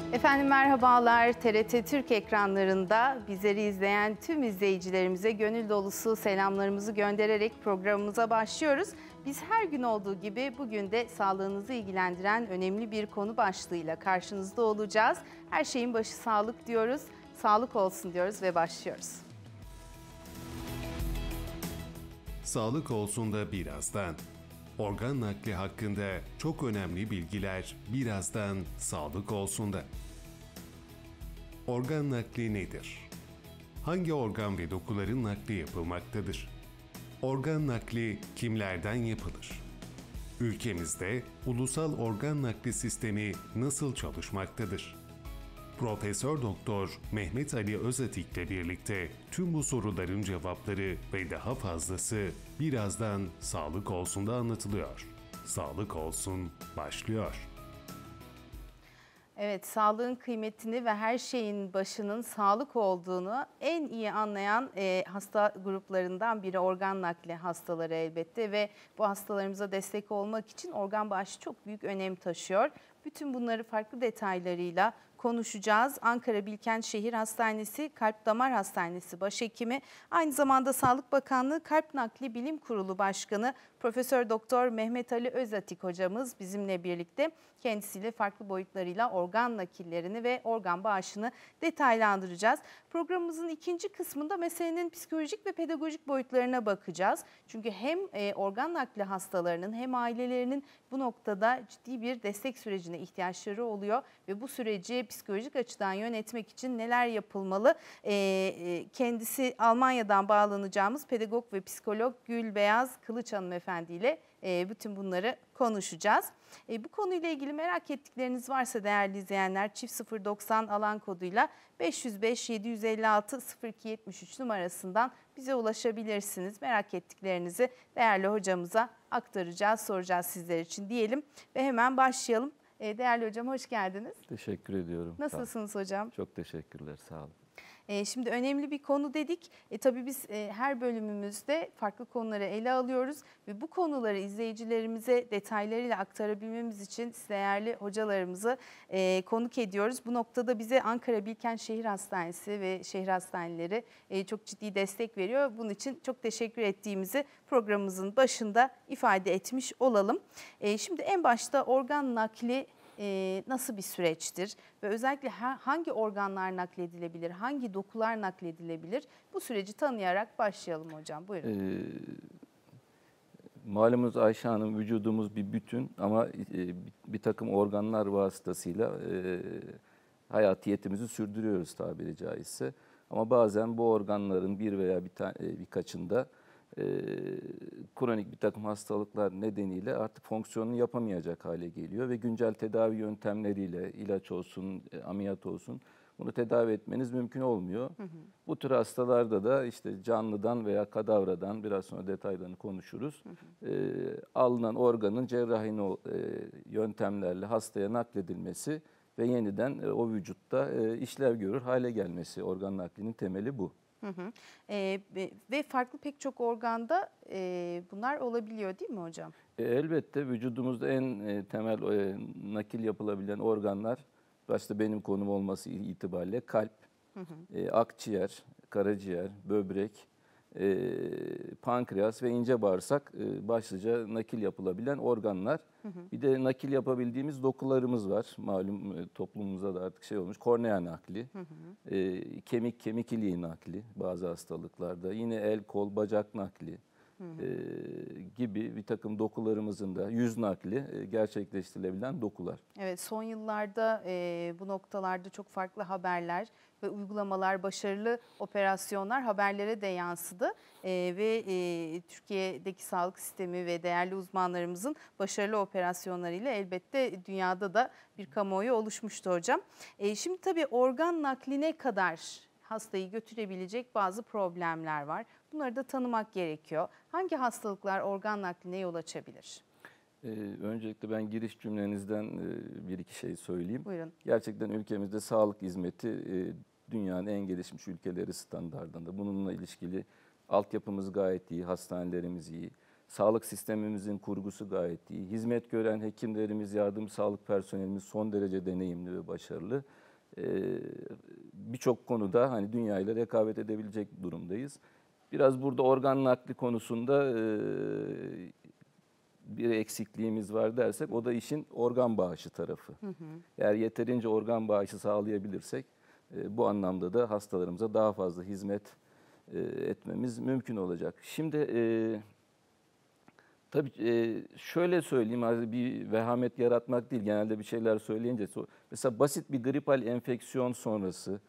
Efendim merhabalar. TRT Türk ekranlarında bizleri izleyen tüm izleyicilerimize gönül dolusu selamlarımızı göndererek programımıza başlıyoruz. Biz her gün olduğu gibi bugün de sağlığınızı ilgilendiren önemli bir konu başlığıyla karşınızda olacağız. Her şeyin başı sağlık diyoruz. Sağlık olsun diyoruz ve başlıyoruz. Sağlık olsun da birazdan. Organ nakli hakkında çok önemli bilgiler birazdan sağlık olsun da. Organ nakli nedir? Hangi organ ve dokuların nakli yapılmaktadır? Organ nakli kimlerden yapılır? Ülkemizde ulusal organ nakli sistemi nasıl çalışmaktadır? Profesör Doktor Mehmet Ali Özatik ile birlikte tüm bu soruların cevapları ve daha fazlası birazdan Sağlık Olsun'da anlatılıyor. Sağlık Olsun başlıyor. Evet, sağlığın kıymetini ve her şeyin başının sağlık olduğunu en iyi anlayan hasta gruplarından biri organ nakli hastaları elbette ve bu hastalarımıza destek olmak için organ bağışı çok büyük önem taşıyor. Bütün bunları farklı detaylarıyla konuşacağız. Ankara Bilkent Şehir Hastanesi Kalp Damar Hastanesi Başhekimi, aynı zamanda Sağlık Bakanlığı Kalp Nakli Bilim Kurulu Başkanı Profesör Doktor Mehmet Ali Özatik hocamız bizimle birlikte. Kendisiyle farklı boyutlarıyla organ nakillerini ve organ bağışını detaylandıracağız. Programımızın ikinci kısmında meselenin psikolojik ve pedagojik boyutlarına bakacağız. Çünkü hem organ nakli hastalarının hem ailelerinin bu noktada ciddi bir destek sürecine ihtiyaçları oluyor ve bu süreci psikolojik açıdan yönetmek için neler yapılmalı? Kendisi Almanya'dan bağlanacağımız pedagog ve psikolog Gülbeyaz Kılıç hanımefendi ile bütün bunları konuşacağız. Bu konuyla ilgili merak ettikleriniz varsa değerli izleyenler, çift 090 alan koduyla 505 756 0273 numarasından bize ulaşabilirsiniz. Merak ettiklerinizi değerli hocamıza aktaracağız, soracağız sizler için diyelim ve hemen başlayalım. Değerli hocam, hoş geldiniz. Teşekkür ediyorum. Nasılsınız hocam? Çok teşekkürler, sağ olun. Şimdi önemli bir konu dedik. Tabii biz her bölümümüzde farklı konuları ele alıyoruz ve bu konuları izleyicilerimize detaylarıyla aktarabilmemiz için değerli hocalarımızı konuk ediyoruz. Bu noktada bize Ankara Bilkent Şehir Hastanesi ve şehir hastaneleri çok ciddi destek veriyor. Bunun için çok teşekkür ettiğimizi programımızın başında ifade etmiş olalım. Şimdi en başta organ nakli nasıl bir süreçtir ve özellikle hangi organlar nakledilebilir, hangi dokular nakledilebilir? Bu süreci tanıyarak başlayalım hocam. Buyurun. Malumunuz Ayşe Hanım, vücudumuz bir bütün ama bir takım organlar vasıtasıyla hayatiyetimizi sürdürüyoruz tabiri caizse. Ama bazen bu organların bir veya birkaçında kronik bir takım hastalıklar nedeniyle artık fonksiyonunu yapamayacak hale geliyor ve güncel tedavi yöntemleriyle ilaç olsun, ameliyat olsun bunu tedavi etmeniz mümkün olmuyor. Hı hı. Bu tür hastalarda da işte canlıdan veya kadavradan biraz sonra detaylarını konuşuruz. Hı hı. Alınan organın cerrahi yöntemlerle hastaya nakledilmesi ve yeniden o vücutta işlev görür hale gelmesi, organ naklinin temeli bu. Hı hı. Ve farklı pek çok organda bunlar olabiliyor değil mi hocam? Elbette vücudumuzda en temel nakil yapılabilen organlar, başta benim konum olması itibariyle kalp, hı hı. Akciğer, karaciğer, böbrek, pankreas ve ince bağırsak başlıca nakil yapılabilen organlar. Hı hı. Bir de nakil yapabildiğimiz dokularımız var. Malum toplumumuzda da artık şey olmuş. Kornea nakli, hı hı. Kemik iliği nakli bazı hastalıklarda. Yine el, kol, bacak nakli. Hı hı. Gibi bir takım dokularımızın da yüz nakli gerçekleştirilebilen dokular. Evet, son yıllarda bu noktalarda çok farklı haberler ve uygulamalar, başarılı operasyonlar haberlere de yansıdı. Ve Türkiye'deki sağlık sistemi ve değerli uzmanlarımızın başarılı operasyonlarıyla elbette dünyada da bir kamuoyu oluşmuştu hocam. Şimdi tabii organ nakline kadar hastayı götürebilecek bazı problemler var. Bunları da tanımak gerekiyor. Hangi hastalıklar organ nakline yol açabilir? Öncelikle ben giriş cümlenizden bir iki şey söyleyeyim. Buyurun. Gerçekten ülkemizde sağlık hizmeti dünyanın en gelişmiş ülkeleri standartında. Bununla ilişkili altyapımız gayet iyi, hastanelerimiz iyi. Sağlık sistemimizin kurgusu gayet iyi. Hizmet gören hekimlerimiz, yardımcı sağlık personelimiz son derece deneyimli ve başarılı. Birçok konuda hani dünyayla rekabet edebilecek durumdayız. Biraz burada organ nakli konusunda bir eksikliğimiz var dersek o da işin organ bağışı tarafı. Eğer yeterince organ bağışı sağlayabilirsek bu anlamda da hastalarımıza daha fazla hizmet etmemiz mümkün olacak. Şimdi tabii şöyle söyleyeyim, bir vehamet yaratmak değil, genelde bir şeyler söyleyince. Mesela basit bir gripal enfeksiyon sonrası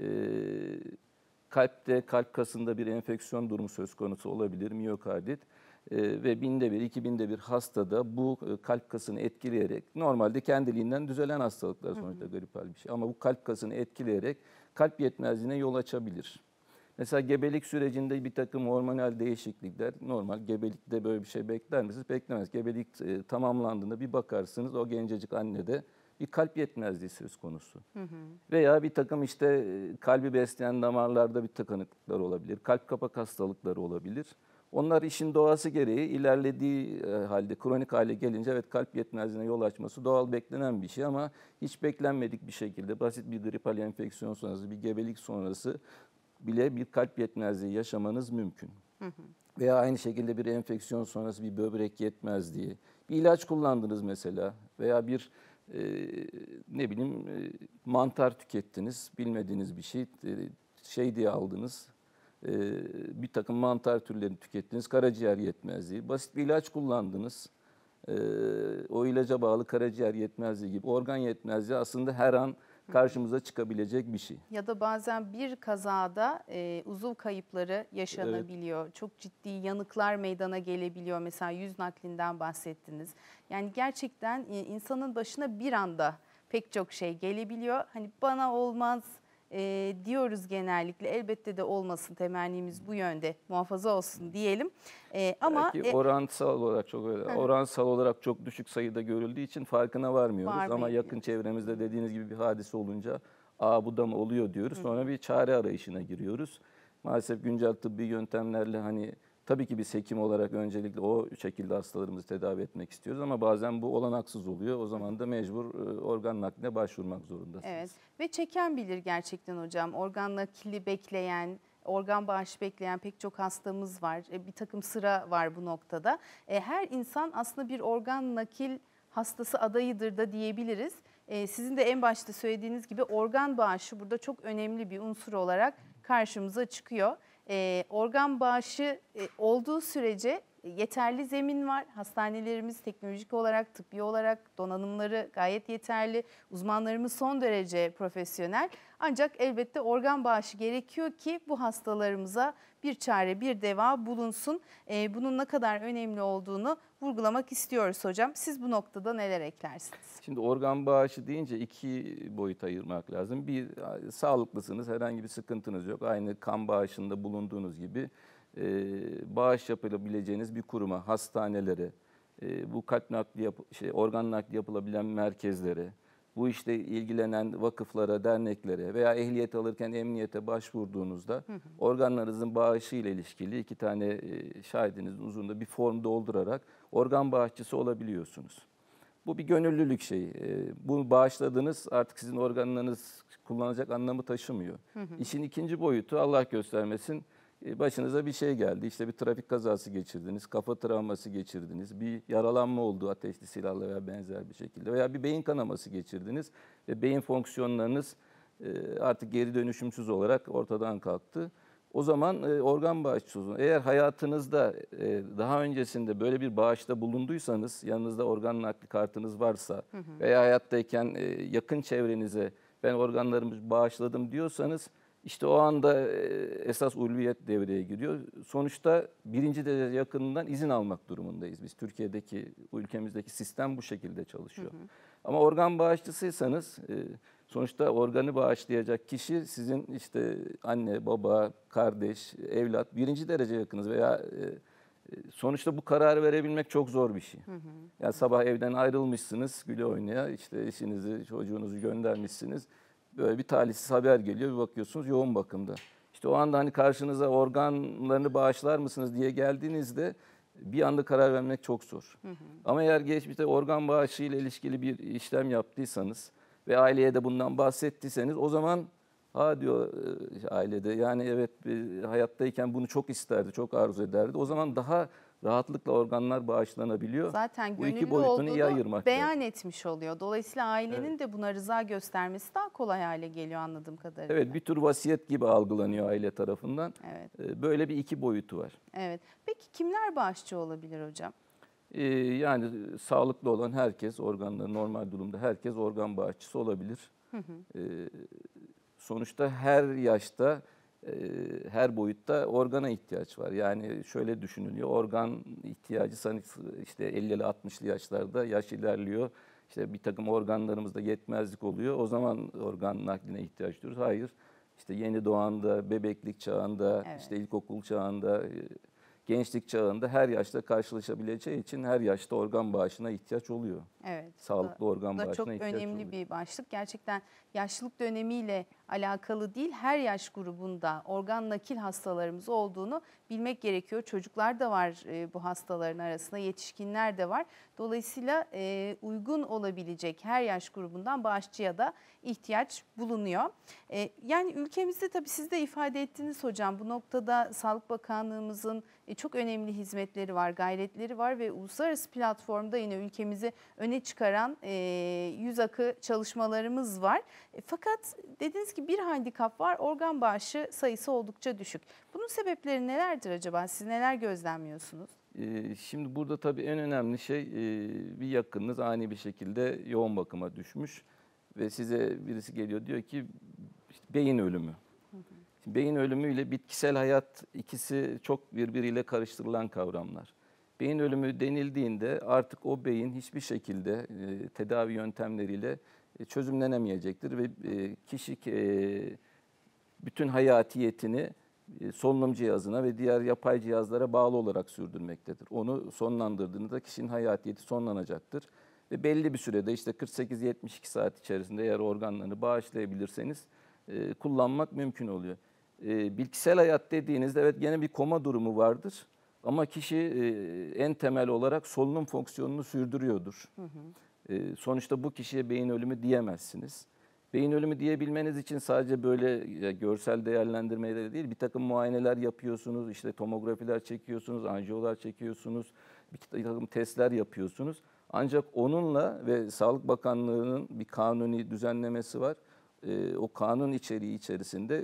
kalpte, kalp kasında bir enfeksiyon durumu söz konusu olabilir, miyokardit. Ve binde bir, 2000'de bir hastada bu kalp kasını etkileyerek, normalde kendiliğinden düzelen hastalıklar sonuçta gripal bir şey. Ama bu kalp kasını etkileyerek kalp yetmezliğine yol açabilir. Mesela gebelik sürecinde bir takım hormonal değişiklikler, normal gebelikte böyle bir şey bekler misiniz? Beklemez. Gebelik tamamlandığında bir bakarsınız o gencecik annede bir kalp yetmezliği söz konusu. Veya bir takım işte kalbi besleyen damarlarda bir tıkanıklıklar olabilir, kalp kapak hastalıkları olabilir. Onlar işin doğası gereği ilerlediği halde, kronik hale gelince evet kalp yetmezliğine yol açması doğal beklenen bir şey ama hiç beklenmedik bir şekilde basit bir gripal enfeksiyon sonrası, bir gebelik sonrası bile bir kalp yetmezliği yaşamanız mümkün. Veya aynı şekilde bir enfeksiyon sonrası bir böbrek yetmezliği, bir ilaç kullandınız mesela veya bir ne bileyim mantar tükettiniz, bilmediğiniz bir şey diye aldınız. Bir takım mantar türlerini tükettiniz, karaciğer yetmezliği, basit bir ilaç kullandınız, o ilaca bağlı karaciğer yetmezliği gibi organ yetmezliği aslında her an karşımıza çıkabilecek bir şey. Ya da bazen bir kazada uzuv kayıpları yaşanabiliyor. Evet. Çok ciddi yanıklar meydana gelebiliyor. Mesela yüz naklinden bahsettiniz. Yani gerçekten insanın başına bir anda pek çok şey gelebiliyor. Hani bana olmaz diyoruz genellikle. Elbette de olmasın, temennimiz bu yönde, muhafaza olsun diyelim. Ama belki oransal olarak çok öyle. Oransal olarak çok düşük sayıda görüldüğü için farkına varmıyoruz. Ama yakın çevremizde dediğiniz gibi bir hadise olunca bu da mı oluyor diyoruz. Sonra bir çare arayışına giriyoruz. Maalesef güncel tıbbi yöntemlerle hani tabii ki biz hekim olarak öncelikle o şekilde hastalarımızı tedavi etmek istiyoruz ama bazen bu olanaksız oluyor. O zaman da mecbur organ nakline başvurmak zorundasınız. Evet ve çeken bilir gerçekten hocam. Organ nakli bekleyen, organ bağışı bekleyen pek çok hastamız var. Bir takım sıra var bu noktada. Her insan aslında bir organ nakil hastası adayıdır da diyebiliriz. Sizin de en başta söylediğiniz gibi organ bağışı burada çok önemli bir unsur olarak karşımıza çıkıyor. Organ bağışı olduğu sürece yeterli zemin var. Hastanelerimiz teknolojik olarak, tıbbi olarak donanımları gayet yeterli. Uzmanlarımız son derece profesyonel. Ancak elbette organ bağışı gerekiyor ki bu hastalarımıza bir çare, bir deva bulunsun. Bunun ne kadar önemli olduğunu vurgulamak istiyoruz hocam. Siz bu noktada neler eklersiniz? Şimdi organ bağışı deyince iki boyut ayırmak lazım. Bir, sağlıklısınız, herhangi bir sıkıntınız yok. Aynı kan bağışında bulunduğunuz gibi bağış yapılabileceğiniz bir kuruma, hastanelere, bu kalp nakli, organ nakli yapılabilen merkezlere, bu işte ilgilenen vakıflara, derneklere veya ehliyet alırken emniyete başvurduğunuzda organlarınızın bağışı ile ilişkili 2 tane şahidinizin huzurunda bir form doldurarak organ bağışçısı olabiliyorsunuz. Bu bir gönüllülük şeyi. Bunu bağışladınız, artık sizin organlarınız kullanacak anlamı taşımıyor. İşin ikinci boyutu, Allah göstermesin, başınıza bir şey geldi. İşte bir trafik kazası geçirdiniz, kafa travması geçirdiniz, bir yaralanma oldu ateşli silahla veya benzer bir şekilde veya bir beyin kanaması geçirdiniz ve beyin fonksiyonlarınız artık geri dönüşümsüz olarak ortadan kalktı. O zaman organ bağışçısı olun. Eğer hayatınızda daha öncesinde böyle bir bağışta bulunduysanız, yanınızda organ nakli kartınız varsa veya hayattayken yakın çevrenize ben organlarımı bağışladım diyorsanız, İşte o anda esas ulviyet devreye giriyor. Sonuçta birinci derece yakınından izin almak durumundayız biz. Türkiye'deki, ülkemizdeki sistem bu şekilde çalışıyor. Ama organ bağışçısıysanız sonuçta organı bağışlayacak kişi sizin işte anne, baba, kardeş, evlat, birinci derece yakınız veya sonuçta bu kararı verebilmek çok zor bir şey. Yani sabah evden ayrılmışsınız güle oynaya, işte eşinizi, çocuğunuzu göndermişsiniz. Böyle bir talihsiz haber geliyor, bir bakıyorsunuz yoğun bakımda. İşte o anda hani karşınıza organlarını bağışlar mısınız diye geldiğinizde bir anda karar vermek çok zor. Ama eğer geçmişte organ bağışı ile ilişkili bir işlem yaptıysanız ve aileye de bundan bahsettiyseniz, o zaman diyor ailede, yani evet hayattayken bunu çok isterdi, çok arzu ederdi. O zaman daha rahatlıkla organlar bağışlanabiliyor. Zaten Bu iki gönüllü boyutunu iyi olduğunu ayırmak beyan lazım. etmiş oluyor. Dolayısıyla ailenin de buna rıza göstermesi daha kolay hale geliyor anladığım kadarıyla. Evet, bir tür vasiyet gibi algılanıyor aile tarafından. Evet. Böyle bir iki boyutu var. Evet. Peki kimler bağışçı olabilir hocam? Yani sağlıklı olan herkes, organları normal durumda herkes organ bağışçısı olabilir. Sonuçta her yaşta, her boyutta organa ihtiyaç var. Yani şöyle düşünülüyor, organ ihtiyacı işte 50'li 60'lı yaşlarda, yaş ilerliyor. İşte bir takım organlarımızda yetmezlik oluyor. O zaman organ nakline ihtiyaç duyuyoruz. Hayır, işte yeni doğanda, bebeklik çağında, Evet. işte ilkokul çağında, gençlik çağında her yaşta karşılaşabileceği için her yaşta organ bağışına ihtiyaç oluyor. Evet. Sağlıklı organ Bu da çok bağışına ihtiyaç önemli oluyor. bir başlık. Gerçekten yaşlılık dönemiyle alakalı değil, her yaş grubunda organ nakil hastalarımız olduğunu bilmek gerekiyor. Çocuklar da var bu hastaların arasında, yetişkinler de var. Dolayısıyla uygun olabilecek her yaş grubundan bağışçıya da ihtiyaç bulunuyor. Yani ülkemizde tabii siz de ifade ettiniz hocam, bu noktada Sağlık Bakanlığımızın çok önemli hizmetleri var, gayretleri var ve uluslararası platformda yine ülkemizi öne çıkaran yüz akı çalışmalarımız var. Fakat dediğiniz gibi bir handikap var, organ bağışı sayısı oldukça düşük. Bunun sebepleri nelerdir acaba? Siz neler gözlemliyorsunuz? Şimdi burada tabii en önemli şey, bir yakınınız ani bir şekilde yoğun bakıma düşmüş ve size birisi geliyor diyor ki işte beyin ölümü. Şimdi beyin ölümüyle bitkisel hayat, ikisi çok birbiriyle karıştırılan kavramlar. Beyin ölümü denildiğinde artık o beyin hiçbir şekilde tedavi yöntemleriyle çözümlenemeyecektir ve kişi bütün hayatiyetini solunum cihazına ve diğer yapay cihazlara bağlı olarak sürdürmektedir. Onu sonlandırdığında kişinin hayatiyeti sonlanacaktır. Ve belli bir sürede, işte 48-72 saat içerisinde eğer organlarını bağışlayabilirseniz kullanmak mümkün oluyor. Bitkisel hayat dediğinizde evet gene bir koma durumu vardır. Ama kişi en temel olarak solunum fonksiyonunu sürdürüyordur. Sonuçta bu kişiye beyin ölümü diyemezsiniz. Beyin ölümü diyebilmeniz için sadece böyle görsel değerlendirmeyle değil, bir takım muayeneler yapıyorsunuz, işte tomografiler çekiyorsunuz, anjiyolar çekiyorsunuz, bir takım testler yapıyorsunuz. Ancak onunla ve Sağlık Bakanlığı'nın bir kanuni düzenlemesi var. O kanun içeriği içerisinde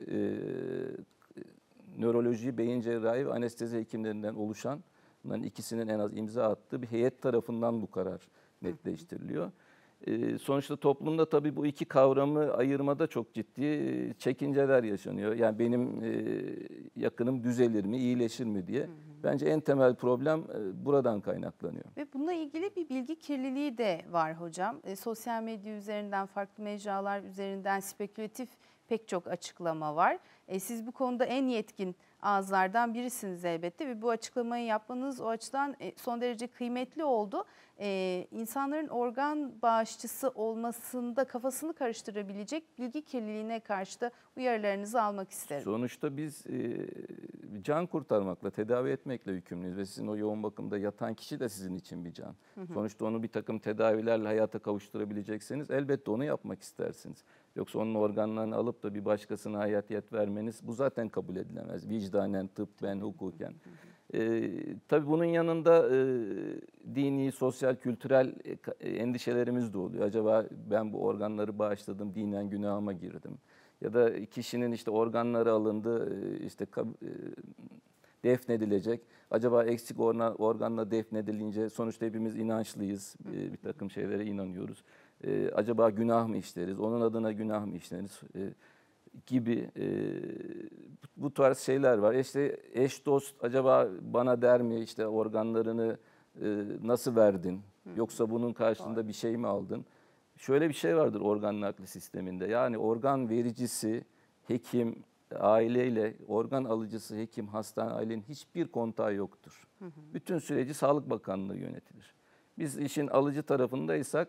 nöroloji, beyin cerrahi ve anestezi hekimlerinden oluşan, bunların ikisinin en az imza attığı bir heyet tarafından bu karar netleştiriliyor. Sonuçta toplumda tabii bu iki kavramı ayırmada çok ciddi çekinceler yaşanıyor. Yani benim yakınım düzelir mi, iyileşir mi diye. Bence en temel problem buradan kaynaklanıyor. Ve bununla ilgili bir bilgi kirliliği de var hocam. Sosyal medya üzerinden, farklı mecralar üzerinden spekülatif pek çok açıklama var. Siz bu konuda en yetkin ağızlardan birisiniz elbette ve bu açıklamayı yapmanız o açıdan son derece kıymetli oldu. İnsanların organ bağışçısı olmasında kafasını karıştırabilecek bilgi kirliliğine karşı da uyarılarınızı almak isterim. Sonuçta biz can kurtarmakla, tedavi etmekle yükümlüyüz ve sizin o yoğun bakımda yatan kişi de sizin için bir can. Sonuçta onu bir takım tedavilerle hayata kavuşturabilecekseniz elbette onu yapmak istersiniz. Yoksa onun organlarını alıp da bir başkasına hayatiyet vermeniz, bu zaten kabul edilemez. Vicdanen, tıbben, hukuken. Tabii bunun yanında dini, sosyal, kültürel endişelerimiz de oluyor. Acaba ben bu organları bağışladım, dinen günahıma girdim. Ya da kişinin işte organları alındı, işte defnedilecek. Acaba eksik organla defnedilince, sonuçta hepimiz inançlıyız, bir takım şeylere inanıyoruz. Acaba günah mı işleriz, onun adına günah mı işleriz gibi bu tarz şeyler var. İşte eş dost acaba bana der mi, işte organlarını nasıl verdin, yoksa bunun karşılığında bir şey mi aldın? Şöyle bir şey vardır organ nakli sisteminde. Yani organ vericisi, hekim, aileyle organ alıcısı, hekim, hastane, ailenin hiçbir kontağı yoktur. Bütün süreci Sağlık Bakanlığı yönetir. Biz işin alıcı tarafındaysak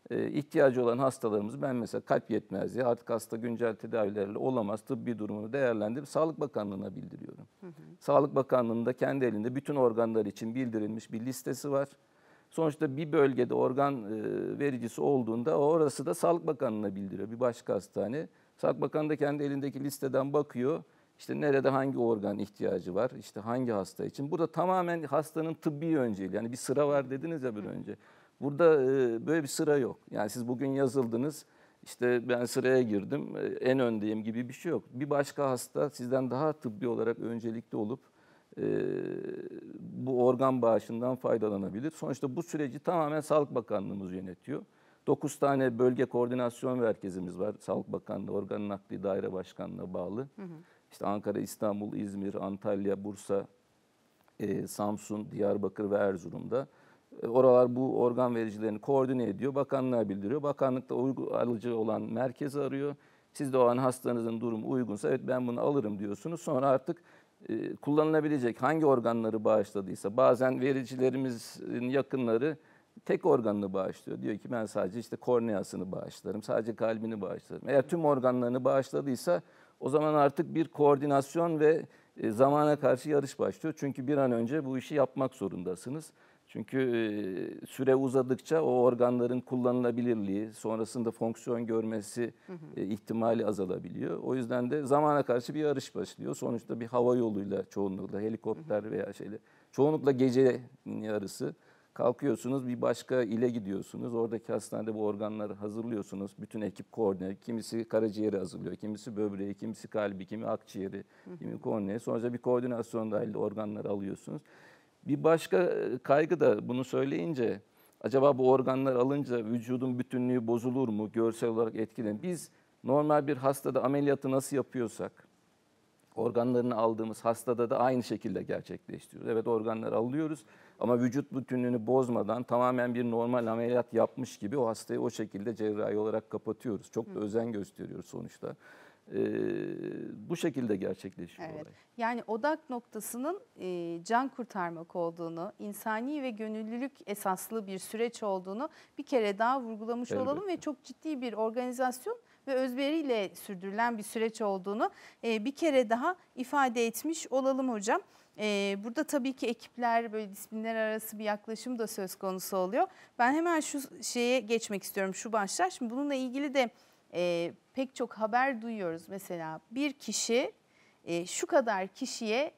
ihtiyacı olan hastalarımızı ben mesela kalp yetmezliği artık hasta güncel tedavilerle olamaz tıbbi durumunu değerlendirip Sağlık Bakanlığı'na bildiriyorum. Sağlık Bakanlığı'nda kendi elinde bütün organlar için bildirilmiş bir listesi var. Sonuçta bir bölgede organ vericisi olduğunda orası da Sağlık Bakanlığı'na bildiriyor bir başka hastane. Sağlık Bakanı da kendi elindeki listeden bakıyor. İşte nerede hangi organ ihtiyacı var, işte hangi hasta için. Burada tamamen hastanın tıbbi önceliği. Yani bir sıra var dediniz ya bir önce. Burada böyle bir sıra yok. Yani siz bugün yazıldınız, işte ben sıraya girdim, en öndeyim gibi bir şey yok. Bir başka hasta sizden daha tıbbi olarak öncelikli olup bu organ bağışından faydalanabilir. Sonuçta bu süreci tamamen Sağlık Bakanlığımız yönetiyor. 9 tane bölge koordinasyon merkezimiz var. Sağlık Bakanlığı Organ Nakli Daire Başkanlığı'na bağlı. İşte Ankara, İstanbul, İzmir, Antalya, Bursa, Samsun, Diyarbakır ve Erzurum'da. Oralar bu organ vericilerini koordine ediyor, bakanlığa bildiriyor. Bakanlıkta alıcı olan merkezi arıyor. Siz de o an hastanızın durumu uygunsa evet ben bunu alırım diyorsunuz. Sonra artık kullanılabilecek hangi organları bağışladıysa bazen vericilerimizin yakınları tek organını bağışlıyor. Diyor ki ben sadece işte korneasını bağışlarım, sadece kalbini bağışlarım. Eğer tüm organlarını bağışladıysa o zaman artık bir koordinasyon ve zamana karşı yarış başlıyor. Çünkü bir an önce bu işi yapmak zorundasınız. Çünkü süre uzadıkça o organların kullanılabilirliği, sonrasında fonksiyon görmesi ihtimali azalabiliyor. O yüzden de zamana karşı bir yarış başlıyor. Sonuçta bir hava yoluyla çoğunlukla helikopter veya çoğunlukla gece yarısı kalkıyorsunuz bir başka ile gidiyorsunuz. Oradaki hastanede bu organları hazırlıyorsunuz. Bütün ekip koordine. Kimisi karaciğeri hazırlıyor, kimisi böbreği, kimisi kalbi, kimi akciğeri, kimi korneayı. Sonra bir koordinasyon dahilinde organları alıyorsunuz. Bir başka kaygı da bunu söyleyince acaba bu organlar alınca vücudun bütünlüğü bozulur mu, görsel olarak etkilenir? Biz normal bir hastada ameliyatı nasıl yapıyorsak organlarını aldığımız hastada da aynı şekilde gerçekleştiriyoruz. Evet organları alıyoruz ama vücut bütünlüğünü bozmadan tamamen bir normal ameliyat yapmış gibi o hastayı o şekilde cerrahi olarak kapatıyoruz. Çok da özen gösteriyoruz sonuçta. Bu şekilde gerçekleşiyor Evet. olay. Yani odak noktasının can kurtarmak olduğunu, insani ve gönüllülük esaslı bir süreç olduğunu bir kere daha vurgulamış olalım ve çok ciddi bir organizasyon ve özveriyle sürdürülen bir süreç olduğunu bir kere daha ifade etmiş olalım hocam. Burada tabii ki ekipler, böyle disiplinler arası bir yaklaşım da söz konusu oluyor. Ben hemen şu şeye geçmek istiyorum, şu başlar. Şimdi bununla ilgili de pek çok haber duyuyoruz. Mesela bir kişi şu kadar kişiye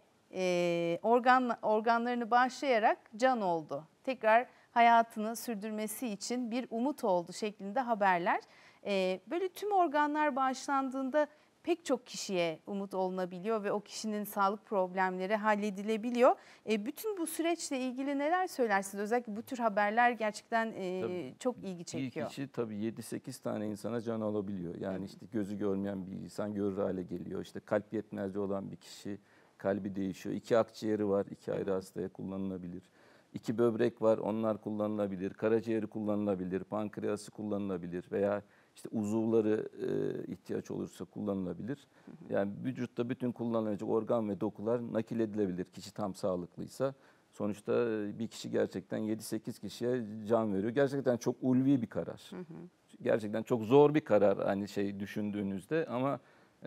organlarını bağışlayarak can oldu. Tekrar hayatını sürdürmesi için bir umut oldu şeklinde haberler. Böyle tüm organlar bağışlandığında pek çok kişiye umut olunabiliyor ve o kişinin sağlık problemleri halledilebiliyor. Bütün bu süreçle ilgili neler söylersiniz? Özellikle bu tür haberler gerçekten çok ilgi çekiyor. Bir kişi tabii 7-8 tane insana can alabiliyor. Yani işte gözü görmeyen bir insan görür hale geliyor. İşte kalp yetmezliği olan bir kişi kalbi değişiyor. 2 akciğeri var, 2 ayrı hastaya kullanılabilir. 2 böbrek var, onlar kullanılabilir. Karaciğeri kullanılabilir, pankreası kullanılabilir veya işte uzuvları ihtiyaç olursa kullanılabilir. Yani vücutta bütün kullanılacak organ ve dokular nakil edilebilir kişi tam sağlıklıysa. Sonuçta bir kişi gerçekten 7-8 kişiye can veriyor. Gerçekten çok ulvi bir karar. Gerçekten çok zor bir karar hani düşündüğünüzde ama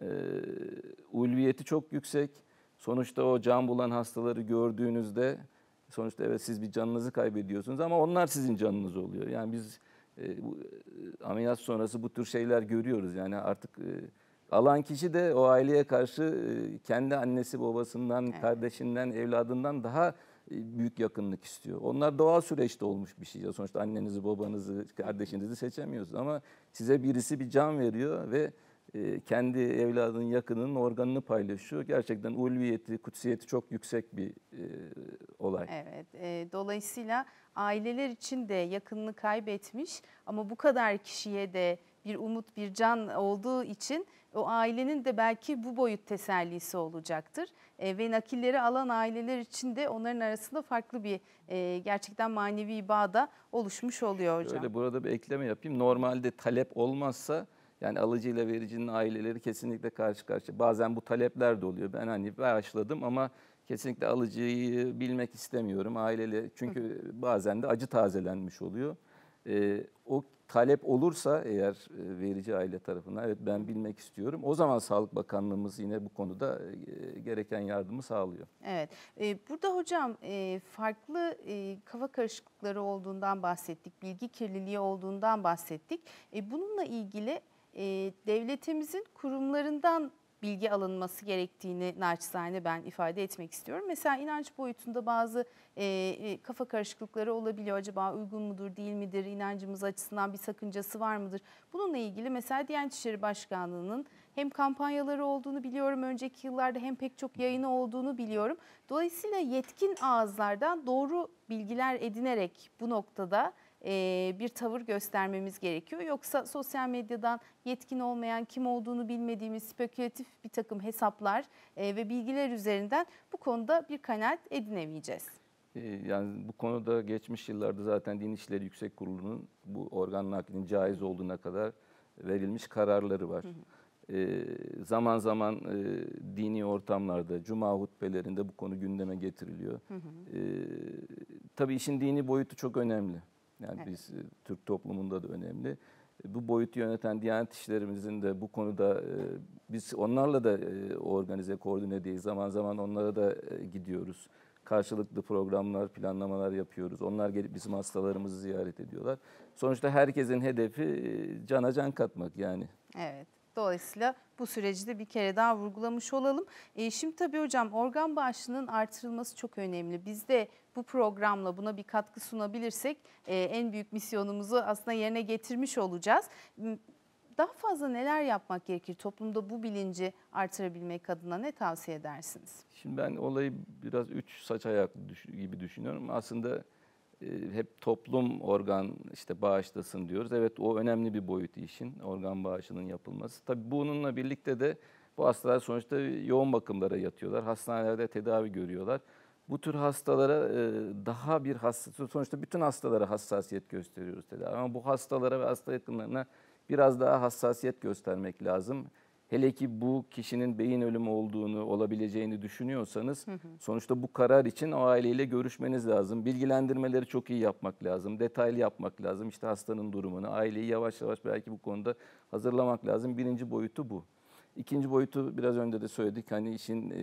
ulviyeti çok yüksek. Sonuçta o can bulan hastaları gördüğünüzde sonuçta evet siz bir canınızı kaybediyorsunuz ama onlar sizin canınız oluyor. Yani biz ameliyat sonrası bu tür şeyler görüyoruz. Yani artık alan kişi de o aileye karşı kendi annesi babasından, kardeşinden, evladından daha büyük yakınlık istiyor. Onlar doğal süreçte olmuş bir şey. Sonuçta annenizi, babanızı, kardeşinizi seçemiyorsunuz ama size birisi bir can veriyor ve kendi evladının yakınının organını paylaşıyor. Gerçekten ulviyeti, kutsiyeti çok yüksek bir olay. Evet, dolayısıyla aileler için de yakınını kaybetmiş ama bu kadar kişiye de bir umut, bir can olduğu için o ailenin de belki bu boyut tesellisi olacaktır. Ve nakilleri alan aileler için de onların arasında farklı bir gerçekten manevi bağ da oluşmuş oluyor hocam. Öyle burada bir ekleme yapayım. Normalde talep olmazsa yani alıcıyla vericinin aileleri kesinlikle karşı karşıya. Bazen bu talepler de oluyor. Ben hani bağışladım ama kesinlikle alıcıyı bilmek istemiyorum. Aileli çünkü bazen de acı tazelenmiş oluyor. O talep olursa eğer verici aile tarafından evet ben bilmek istiyorum. O zaman Sağlık Bakanlığımız yine bu konuda gereken yardımı sağlıyor. Evet. Burada hocam farklı kafa karışıklıkları olduğundan bahsettik, bilgi kirliliği olduğundan bahsettik. Bununla ilgili devletimizin kurumlarından bilgi alınması gerektiğini naçizane ben ifade etmek istiyorum. Mesela inanç boyutunda bazı kafa karışıklıkları olabiliyor. Acaba uygun mudur, değil midir? İnancımız açısından bir sakıncası var mıdır? Bununla ilgili mesela Diyanet İşleri Başkanlığı'nın hem kampanyaları olduğunu biliyorum önceki yıllarda, hem pek çok yayını olduğunu biliyorum. Dolayısıyla yetkin ağızlardan doğru bilgiler edinerek bu noktada bir tavır göstermemiz gerekiyor. Yoksa sosyal medyadan yetkin olmayan, kim olduğunu bilmediğimiz spekülatif bir takım hesaplar ve bilgiler üzerinden bu konuda bir kanaat edinemeyeceğiz. Yani bu konuda geçmiş yıllarda zaten Din İşleri Yüksek Kurulu'nun bu organ naklinin caiz olduğuna kadar verilmiş kararları var. Zaman zaman dini ortamlarda, cuma hutbelerinde bu konu gündeme getiriliyor. Tabii işin dini boyutu çok önemli. Yani Evet. biz Türk toplumunda da önemli. Bu boyutu yöneten Diyanet İşlerimizin de bu konuda biz onlarla da organize, koordine değil. Zaman zaman onlara da gidiyoruz. Karşılıklı programlar, planlamalar yapıyoruz. Onlar gelip bizim hastalarımızı ziyaret ediyorlar. Sonuçta herkesin hedefi cana can katmak yani. Evet. Dolayısıyla bu süreci de bir kere daha vurgulamış olalım. Şimdi tabii hocam organ bağışının artırılması çok önemli. Biz de bu programla buna bir katkı sunabilirsek en büyük misyonumuzu aslında yerine getirmiş olacağız. Daha fazla neler yapmak gerekir toplumda bu bilinci artırabilmek adına, ne tavsiye edersiniz? Şimdi ben olayı biraz üç saç ayaklı gibi düşünüyorum. Aslında hep toplum organ işte bağışlasın diyoruz. Evet o önemli bir boyutu işin, organ bağışının yapılması. Tabii bununla birlikte de bu hastalar sonuçta yoğun bakımlara yatıyorlar. Hastanelerde tedavi görüyorlar. Bu tür hastalara daha bir sonuçta bütün hastalara hassasiyet gösteriyoruz tedavi. Ama bu hastalara ve hasta yakınlarına biraz daha hassasiyet göstermek lazım. Hele ki bu kişinin beyin ölümü olabileceğini düşünüyorsanız sonuçta bu karar için o aileyle görüşmeniz lazım. Bilgilendirmeleri çok iyi yapmak lazım, detaylı yapmak lazım. İşte hastanın durumunu, aileyi yavaş yavaş belki bu konuda hazırlamak lazım. Birinci boyutu bu. İkinci boyutu biraz önce de söyledik. Hani işin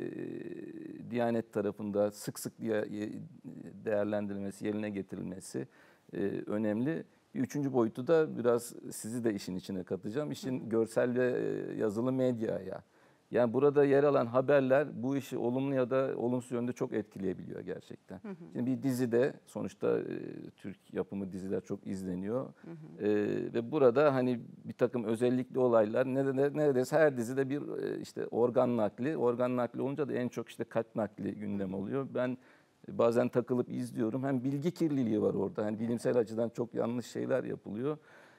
Diyanet tarafında sık sık değerlendirilmesi, yerine getirilmesi önemli. Üçüncü boyutu da biraz sizi de işin içine katacağım. İşin görsel ve yazılı medyaya. Yani burada yer alan haberler bu işi olumlu ya da olumsuz yönde çok etkileyebiliyor gerçekten. Şimdi bir dizide sonuçta Türk yapımı diziler çok izleniyor. Ve burada hani bir takım özellikli olaylar neredeyse her dizide bir işte organ nakli. Organ nakli olunca da en çok işte kalp nakli gündem oluyor. Ben bazen takılıp izliyorum. Hem bilgi kirliliği var orada. Yani bilimsel açıdan çok yanlış şeyler yapılıyor.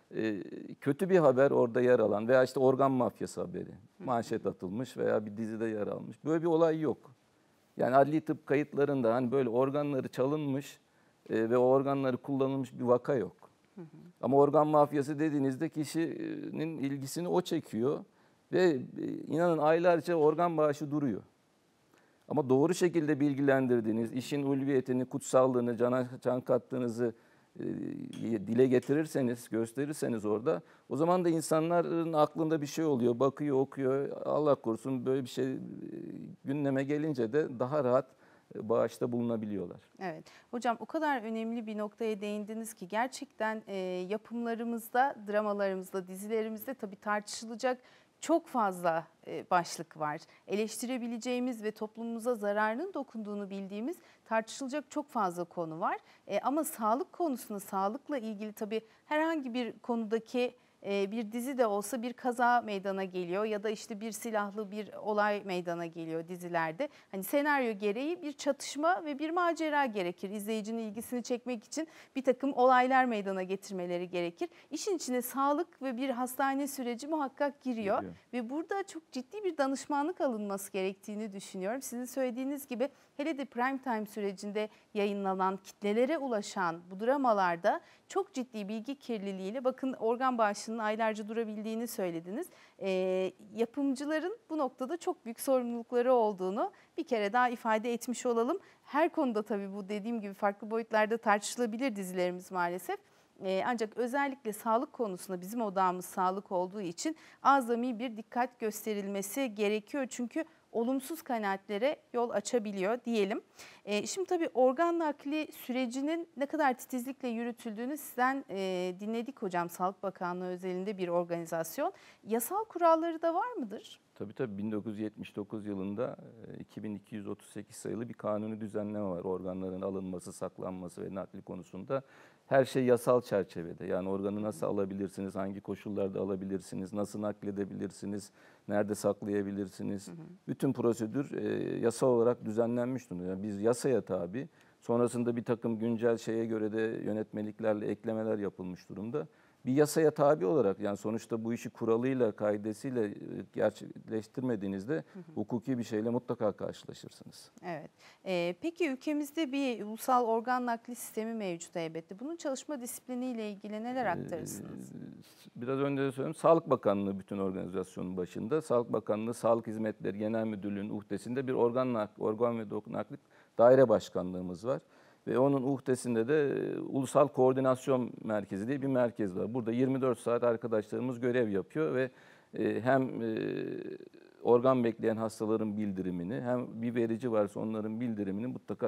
Kötü bir haber orada yer alan veya işte organ mafyası haberi. Manşet atılmış veya bir dizide yer almış. Böyle bir olay yok. Yani adli tıp kayıtlarında hani böyle organları çalınmış ve o organları kullanılmış bir vaka yok. Ama organ mafyası dediğinizde kişinin ilgisini o çekiyor ve inanın aylarca organ bağışı duruyor. Ama doğru şekilde bilgilendirdiğiniz, işin ulviyetini, kutsallığını, can kattığınızı dile getirirseniz, gösterirseniz orada, o zaman da insanların aklında bir şey oluyor, bakıyor, okuyor. Allah korusun böyle bir şey gündeme gelince de daha rahat bağışta bulunabiliyorlar. Evet. Hocam o kadar önemli bir noktaya değindiniz ki gerçekten yapımlarımızda, dramalarımızda, dizilerimizde tabii tartışılacak çok fazla başlık var. Eleştirebileceğimiz ve toplumumuza zararının dokunduğunu bildiğimiz tartışılacak çok fazla konu var. Ama sağlık konusunda, sağlıkla ilgili tabii herhangi bir konudaki bir dizi de olsa bir kaza meydana geliyor ya da işte bir silahlı bir olay meydana geliyor dizilerde. Hani senaryo gereği bir çatışma ve bir macera gerekir. İzleyicinin ilgisini çekmek için bir takım olaylar meydana getirmeleri gerekir. İşin içine sağlık ve bir hastane süreci muhakkak giriyor. Ve burada çok ciddi bir danışmanlık alınması gerektiğini düşünüyorum. Sizin söylediğiniz gibi hele de prime time sürecinde yayınlanan, kitlelere ulaşan bu dramalarda çok ciddi bilgi kirliliğiyle, bakın organ bağışının aylarca durabildiğini söylediniz. Yapımcıların bu noktada çok büyük sorumlulukları olduğunu bir kere daha ifade etmiş olalım. Her konuda tabii bu dediğim gibi farklı boyutlarda tartışılabilir dizilerimiz maalesef. Ancak özellikle sağlık konusunda bizim odağımız sağlık olduğu için azami bir dikkat gösterilmesi gerekiyor. Çünkü olumsuz kanaatlere yol açabiliyor diyelim. Şimdi tabii organ nakli sürecinin ne kadar titizlikle yürütüldüğünü sizden dinledik hocam. Sağlık Bakanlığı özelinde bir organizasyon. Yasal kuralları da var mıdır? Tabii 1979 yılında 2238 sayılı bir kanuni düzenleme var. Organların alınması, saklanması ve nakli konusunda her şey yasal çerçevede. Yani organı nasıl alabilirsiniz, hangi koşullarda alabilirsiniz, nasıl nakledebilirsiniz, nerede saklayabilirsiniz. Bütün prosedür yasal olarak düzenlenmiş durumda. Yani biz yasaya tabi. Sonrasında bir takım güncel şeye göre de yönetmeliklerle eklemeler yapılmış durumda. Bir yasaya tabi olarak, yani sonuçta bu işi kuralıyla, kaidesiyle gerçekleştirmediğinizde hukuki bir şeyle mutlaka karşılaşırsınız. Evet. Peki ülkemizde bir ulusal organ nakli sistemi mevcut elbette. Bunun çalışma disipliniyle ilgili neler aktarırsınız? Biraz önce de söyledim. Sağlık Bakanlığı bütün organizasyonun başında. Sağlık Bakanlığı Sağlık Hizmetleri Genel Müdürlüğü'nün uhdesinde bir organ ve doku nakli daire başkanlığımız var. Ve onun uhdesinde de Ulusal Koordinasyon Merkezi diye bir merkez var. Burada 24 saat arkadaşlarımız görev yapıyor ve hem organ bekleyen hastaların bildirimini, hem bir verici varsa onların bildirimini mutlaka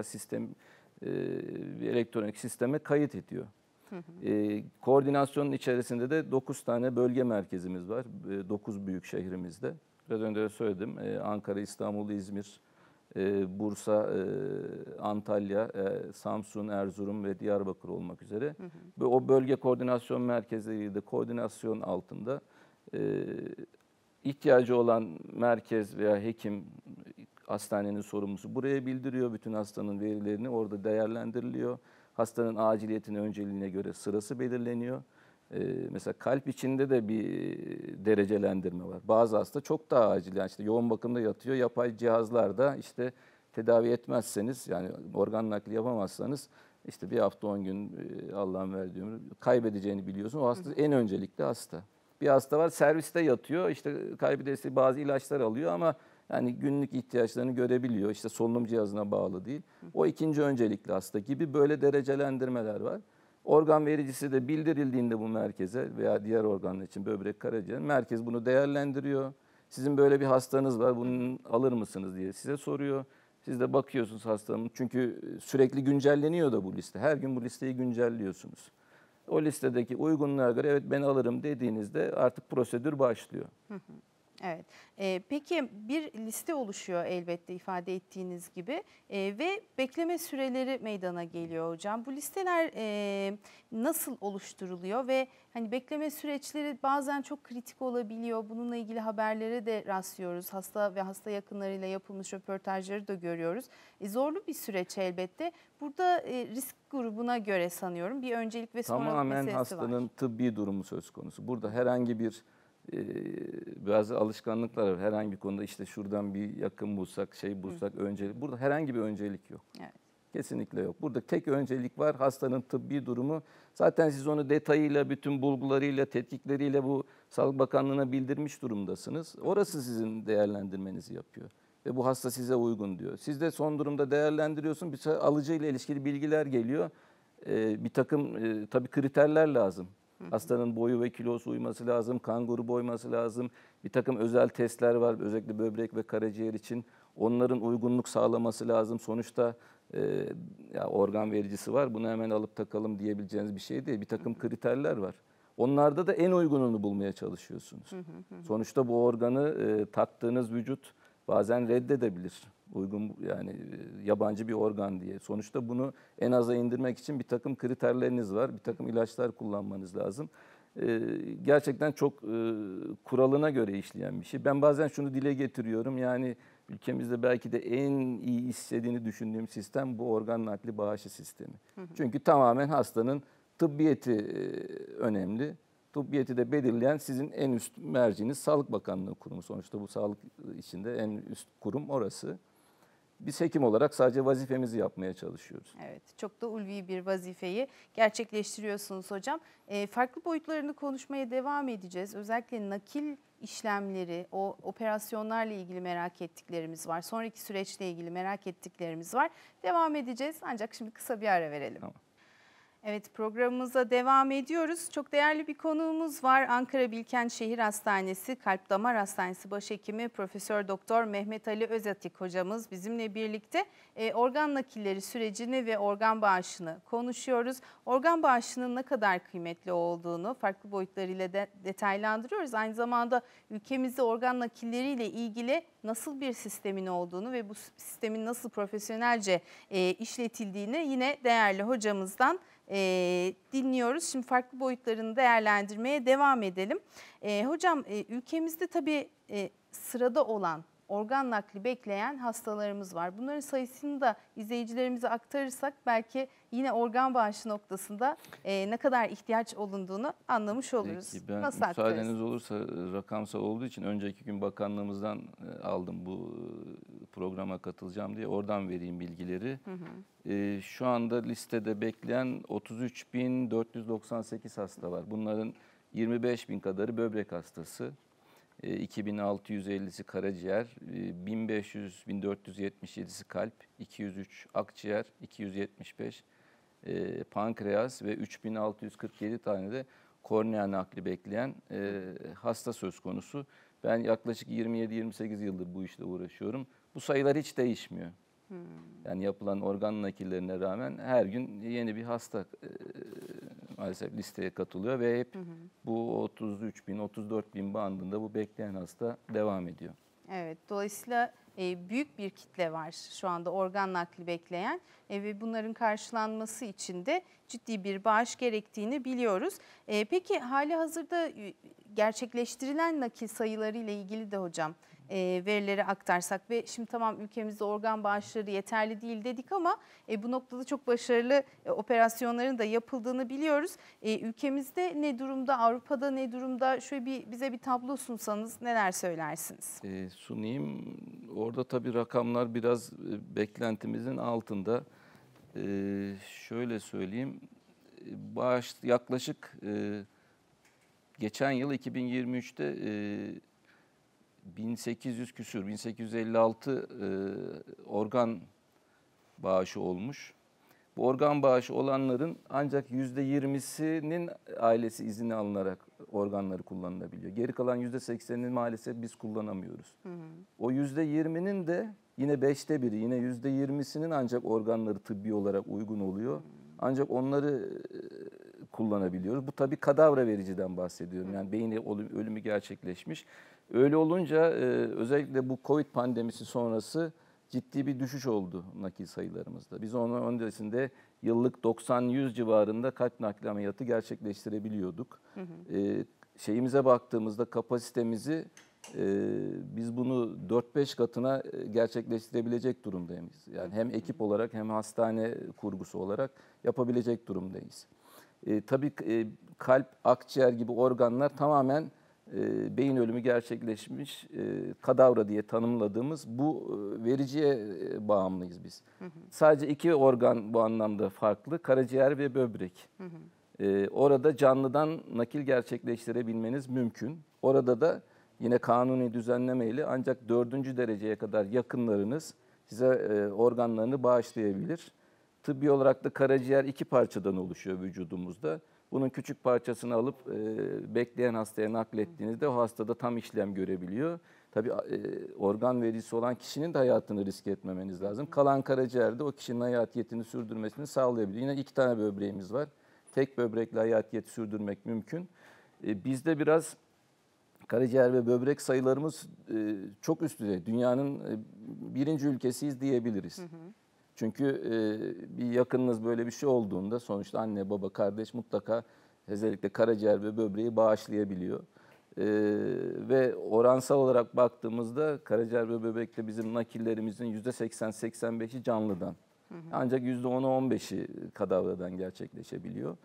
bir elektronik sisteme kayıt ediyor. Koordinasyonun içerisinde de 9 tane bölge merkezimiz var. 9 büyük şehrimizde. Biraz önce de söyledim. Ankara, İstanbul, İzmir, Bursa, Antalya, Samsun, Erzurum ve Diyarbakır olmak üzere. Ve o bölge koordinasyon merkezleriyle de koordinasyon altında ihtiyacı olan merkez veya hekim, hastanenin sorumlusu buraya bildiriyor. Bütün hastanın verilerini orada değerlendiriliyor. Hastanın aciliyetine, önceliğine göre sırası belirleniyor. Mesela kalp içinde de bir derecelendirme var. Bazı hasta çok daha acil, yani işte yoğun bakımda yatıyor. Yapay cihazlarda işte tedavi etmezseniz, yani organ nakli yapamazsanız işte bir hafta 10 gün Allah'ın verdiği ömrü kaybedeceğini biliyorsun. O hasta en öncelikli hasta. Bir hasta var serviste yatıyor, işte kalbi desteği bazı ilaçlar alıyor ama yani günlük ihtiyaçlarını görebiliyor. İşte solunum cihazına bağlı değil. O ikinci öncelikli hasta gibi böyle derecelendirmeler var. Organ vericisi de bildirildiğinde bu merkeze veya diğer organlar için böbrek, karaciğer, merkez bunu değerlendiriyor. Sizin böyle bir hastanız var, bunu alır mısınız diye size soruyor. Siz de bakıyorsunuz hastanın, çünkü sürekli güncelleniyor da bu liste. Her gün bu listeyi güncelliyorsunuz. O listedeki uygunluğa göre evet ben alırım dediğinizde artık prosedür başlıyor. Evet. Peki bir liste oluşuyor elbette ifade ettiğiniz gibi ve bekleme süreleri meydana geliyor hocam. Bu listeler nasıl oluşturuluyor ve hani bekleme süreçleri bazen çok kritik olabiliyor. Bununla ilgili haberlere de rastlıyoruz. Hasta ve hasta yakınlarıyla yapılmış röportajları da görüyoruz. Zorlu bir süreç elbette. Burada risk grubuna göre sanıyorum bir öncelik ve sonralık Tamamen meselesi var. hastanın tıbbi durumu söz konusu. Burada herhangi bir bazı alışkanlıklar var. Herhangi bir konuda işte şuradan bir yakın bulsak, şey bulsak öncelik. Burada herhangi bir öncelik yok. Evet. Kesinlikle yok. Burada tek öncelik var hastanın tıbbi durumu. Zaten siz onu detayıyla, bütün bulgularıyla, tetkikleriyle bu Sağlık Bakanlığı'na bildirmiş durumdasınız. Orası sizin değerlendirmenizi yapıyor. Ve bu hasta size uygun diyor. Siz de son durumda değerlendiriyorsun. Bir alıcıyla ilişkili bilgiler geliyor. Bir takım tabii kriterler lazım. Hastanın boyu ve kilosu uyması lazım, kan grubu uyması lazım. Bir takım özel testler var, özellikle böbrek ve karaciğer için. Onların uygunluk sağlaması lazım. Sonuçta ya organ vericisi var, bunu hemen alıp takalım diyebileceğiniz bir şey değil. Bir takım kriterler var. Onlarda da en uygununu bulmaya çalışıyorsunuz. Sonuçta bu organı taktığınız vücut bazen reddedebilir. Uygun, yani yabancı bir organ diye. Sonuçta bunu en aza indirmek için bir takım kriterleriniz var. Bir takım ilaçlar kullanmanız lazım. Gerçekten çok kuralına göre işleyen bir şey. Ben bazen şunu dile getiriyorum. Yani ülkemizde belki de en iyi istediğini düşündüğüm sistem bu organ nakli bağışı sistemi. Çünkü tamamen hastanın tıbbiyeti önemli. Tıbbiyeti de belirleyen sizin en üst merciniz Sağlık Bakanlığı kurumu. Sonuçta bu sağlık içinde en üst kurum orası. Biz hekim olarak sadece vazifemizi yapmaya çalışıyoruz. Evet, çok da ulvi bir vazifeyi gerçekleştiriyorsunuz hocam. Farklı boyutlarını konuşmaya devam edeceğiz. Özellikle nakil işlemleri, o operasyonlarla ilgili merak ettiklerimiz var. Sonraki süreçle ilgili merak ettiklerimiz var. Devam edeceğiz ancak şimdi kısa bir ara verelim. Tamam. Evet, programımıza devam ediyoruz. Çok değerli bir konuğumuz var. Ankara Bilkent Şehir Hastanesi Kalp Damar Hastanesi Başhekimi Profesör Doktor Mehmet Ali Özatik hocamız bizimle birlikte organ nakilleri sürecini ve organ bağışını konuşuyoruz. Organ bağışının ne kadar kıymetli olduğunu farklı boyutlarıyla detaylandırıyoruz. Aynı zamanda ülkemizde organ nakilleriyle ilgili nasıl bir sistemin olduğunu ve bu sistemin nasıl profesyonelce işletildiğini yine değerli hocamızdan dinliyoruz. Şimdi farklı boyutlarını değerlendirmeye devam edelim. Hocam ülkemizde tabii sırada olan organ nakli bekleyen hastalarımız var. Bunların sayısını da izleyicilerimize aktarırsak belki yine organ bağışı noktasında ne kadar ihtiyaç olunduğunu anlamış oluruz. Peki, ben Nasıl müsaadeniz aktarırız? olursa rakamsal olduğu için önceki gün bakanlığımızdan aldım bu programa katılacağım diye. Oradan vereyim bilgileri. Şu anda listede bekleyen 33.498 hasta var. Bunların 25.000 kadarı böbrek hastası. 2.650'si karaciğer, 1.477'si kalp, 203 akciğer, 275 pankreas ve 3.647 tane de kornea nakli bekleyen hasta söz konusu. Ben yaklaşık 27-28 yıldır bu işle uğraşıyorum. Bu sayılar hiç değişmiyor. Yani yapılan organ nakillerine rağmen her gün yeni bir hasta maalesef listeye katılıyor ve hep bu 33.000, 34.000 bandında bu bekleyen hasta devam ediyor. Evet, dolayısıyla büyük bir kitle var şu anda organ nakli bekleyen ve bunların karşılanması için de ciddi bir bağış gerektiğini biliyoruz. Peki hali hazırda gerçekleştirilen nakil sayıları ile ilgili de hocam verileri aktarsak ve şimdi tamam ülkemizde organ bağışları yeterli değil dedik ama bu noktada çok başarılı operasyonların da yapıldığını biliyoruz. Ülkemizde ne durumda, Avrupa'da ne durumda? Şöyle bize bir tablo sunsanız neler söylersiniz? Sunayım. Orada tabii rakamlar biraz beklentimizin altında. Şöyle söyleyeyim. Bağış yaklaşık geçen yıl 2023'te 1800 küsür, 1856 organ bağışı olmuş. Bu organ bağışı olanların ancak %20'sinin ailesi izni alınarak organları kullanılabiliyor. Geri kalan %80'ini maalesef biz kullanamıyoruz. O %20'nin de yine 5'te biri, yine %20'sinin ancak organları tıbbi olarak uygun oluyor. Ancak onları kullanabiliyoruz. Bu tabii kadavra vericiden bahsediyorum. Yani beyin ölümü gerçekleşmiş. Öyle olunca özellikle bu Covid pandemisi sonrası ciddi bir düşüş oldu nakil sayılarımızda. Biz onun öncesinde yıllık 90-100 civarında kalp nakli ameliyatı gerçekleştirebiliyorduk. Şeyimize baktığımızda kapasitemizi biz bunu 4-5 katına gerçekleştirebilecek durumdayız. Yani hem ekip olarak hem hastane kurgusu olarak yapabilecek durumdayız. Tabii kalp, akciğer gibi organlar tamamen beyin ölümü gerçekleşmiş kadavra diye tanımladığımız bu vericiye bağımlıyız biz. Sadece iki organ bu anlamda farklı, karaciğer ve böbrek. Orada canlıdan nakil gerçekleştirebilmeniz mümkün. Orada da yine kanuni düzenlemeyle ancak 4. dereceye kadar yakınlarınız size organlarını bağışlayabilir. Tıbbi olarak da karaciğer 2 parçadan oluşuyor vücudumuzda. Bunun küçük parçasını alıp bekleyen hastaya naklettiğinizde o hastada tam işlem görebiliyor. Tabii organ vericisi olan kişinin de hayatını riske etmemeniz lazım. Kalan karaciğerde o kişinin hayatiyetini sürdürmesini sağlayabilir. Yine 2 tane böbreğimiz var. Tek böbrekle hayatiyeti sürdürmek mümkün. Bizde biraz karaciğer ve böbrek sayılarımız çok üst düzey. Dünyanın birinci ülkesiyiz diyebiliriz. Çünkü bir yakınınız böyle bir şey olduğunda sonuçta anne, baba, kardeş mutlaka özellikle karaciğer ve böbreği bağışlayabiliyor. Ve oransal olarak baktığımızda karaciğer ve böbrekte bizim nakillerimizin %80-85'i canlıdan. Ancak %10'u 15'i kadavradan gerçekleşebiliyor.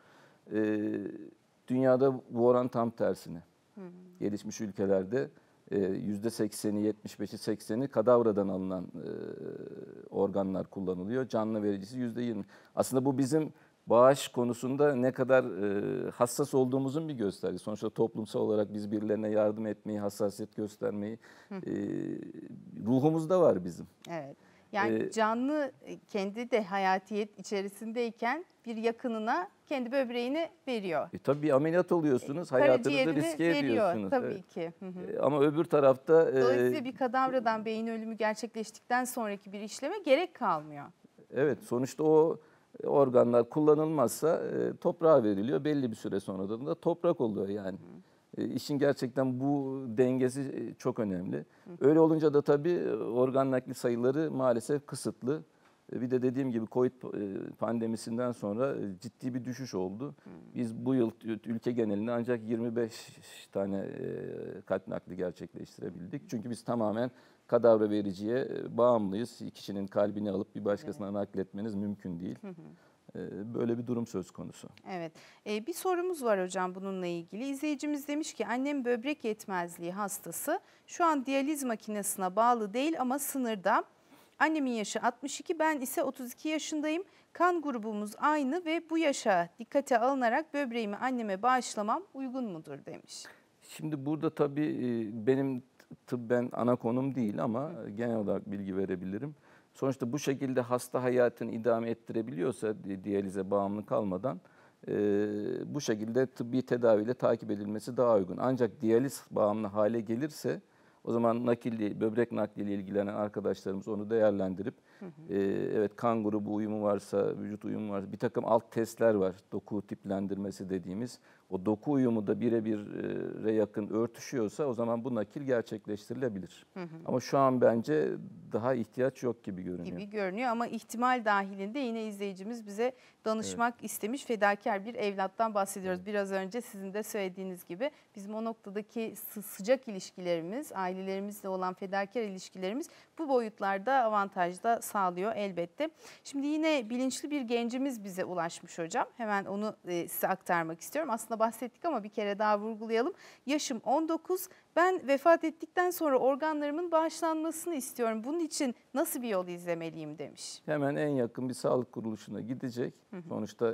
Dünyada bu oran tam tersine. Gelişmiş ülkelerde %80'i, 75'i, 80'i kadavradan alınan organlar kullanılıyor. Canlı vericisi %20. Aslında bu bizim bağış konusunda ne kadar hassas olduğumuzun bir göstergesi. Sonuçta toplumsal olarak biz birilerine yardım etmeyi, hassasiyet göstermeyi ruhumuzda var bizim. Evet. Yani canlı kendi de hayatiyet içerisindeyken bir yakınına kendi böbreğini veriyor. Tabii bir ameliyat oluyorsunuz, hayatınızı Karaciğerini riske veriyor ediyorsunuz. tabii Evet. ki. Ama öbür tarafta Dolayısıyla bir kadavradan beyin ölümü gerçekleştikten sonraki bir işleme gerek kalmıyor. evet, sonuçta o organlar kullanılmazsa toprağa veriliyor. Belli bir süre sonra da toprak oluyor yani. İşin gerçekten bu dengesi çok önemli. Öyle olunca da tabii organ nakli sayıları maalesef kısıtlı. Bir de dediğim gibi Covid pandemisinden sonra ciddi bir düşüş oldu. Biz bu yıl ülke genelinde ancak 25 tane kalp nakli gerçekleştirebildik. Çünkü biz tamamen kadavra vericiye bağımlıyız. Kişinin kalbini alıp bir başkasına nakletmeniz mümkün değil. Böyle bir durum söz konusu. Evet. Bir sorumuz var hocam bununla ilgili. İzleyicimiz demiş ki annem böbrek yetmezliği hastası. Şu an diyaliz makinesine bağlı değil ama sınırda. Annemin yaşı 62, ben ise 32 yaşındayım. Kan grubumuz aynı ve bu yaşa dikkate alınarak böbreğimi anneme bağışlamam uygun mudur demiş. Şimdi burada tabii benim tıbben ana konum değil ama genel olarak bilgi verebilirim. Sonuçta bu şekilde hasta hayatını idame ettirebiliyorsa diyalize bağımlı kalmadan bu şekilde tıbbi tedaviyle takip edilmesi daha uygun. Ancak diyaliz bağımlı hale gelirse o zaman böbrek nakliyle ilgilenen arkadaşlarımız onu değerlendirip evet kan grubu uyumu varsa, vücut uyumu varsa bir takım alt testler var. Doku tiplendirmesi dediğimiz. O doku uyumu da birebire yakın örtüşüyorsa o zaman bu nakil gerçekleştirilebilir. Ama şu an bence daha ihtiyaç yok gibi görünüyor. Ama ihtimal dahilinde yine izleyicimiz bize danışmak istemiş fedakar bir evlattan bahsediyoruz. Biraz önce sizin de söylediğiniz gibi bizim o noktadaki sıcak ilişkilerimiz, ailelerimizle olan fedakar ilişkilerimiz bu boyutlarda avantaj da sağlıyor elbette. Şimdi yine bilinçli bir gencimiz bize ulaşmış hocam. Hemen onu size aktarmak istiyorum. Aslında bahsettik ama bir kere daha vurgulayalım. Yaşım 19. Ben vefat ettikten sonra organlarımın bağışlanmasını istiyorum. Bunun için nasıl bir yol izlemeliyim demiş. Hemen en yakın bir sağlık kuruluşuna gidecek. Sonuçta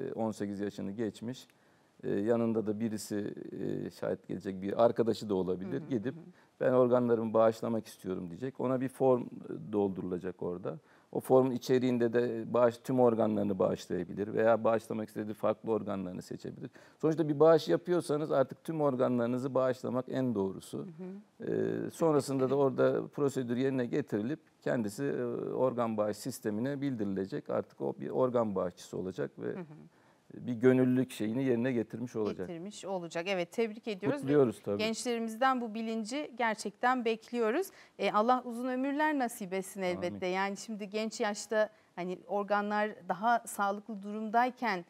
18 yaşını geçmiş. Yanında da birisi şahit gelecek, bir arkadaşı da olabilir. Gidip ben organlarımı bağışlamak istiyorum diyecek. Ona bir form doldurulacak orada. O formun içeriğinde de tüm organlarını bağışlayabilir veya bağışlamak istediği farklı organlarını seçebilir. Sonuçta bir bağış yapıyorsanız artık tüm organlarınızı bağışlamak en doğrusu. Sonrasında da orada prosedür yerine getirilip kendisi organ bağış sistemine bildirilecek. Artık o bir organ bağışçısı olacak ve bir gönüllülük şeyini yerine getirmiş olacak. Evet, tebrik ediyoruz. Kutluyoruz tabii. Gençlerimizden bu bilinci gerçekten bekliyoruz. Allah uzun ömürler nasip etsin elbette. Amin. Yani şimdi genç yaşta hani organlar daha sağlıklı durumdayken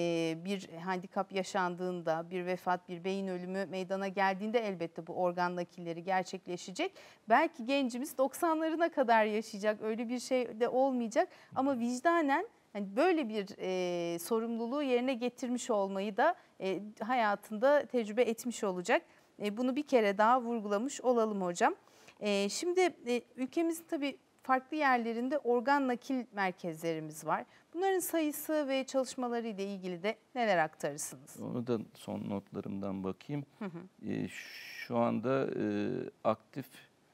bir handikap yaşandığında, bir vefat, bir beyin ölümü meydana geldiğinde elbette bu organ nakilleri gerçekleşecek. Belki gencimiz 90'larına kadar yaşayacak, öyle bir şey de olmayacak ama vicdanen hani böyle bir sorumluluğu yerine getirmiş olmayı da hayatında tecrübe etmiş olacak. Bunu bir kere daha vurgulamış olalım hocam. Şimdi ülkemizin tabii farklı yerlerinde organ nakil merkezlerimiz var. Bunların sayısı ve çalışmaları ile ilgili de neler aktarırsınız? Onu da son notlarımdan bakayım. Şu anda aktif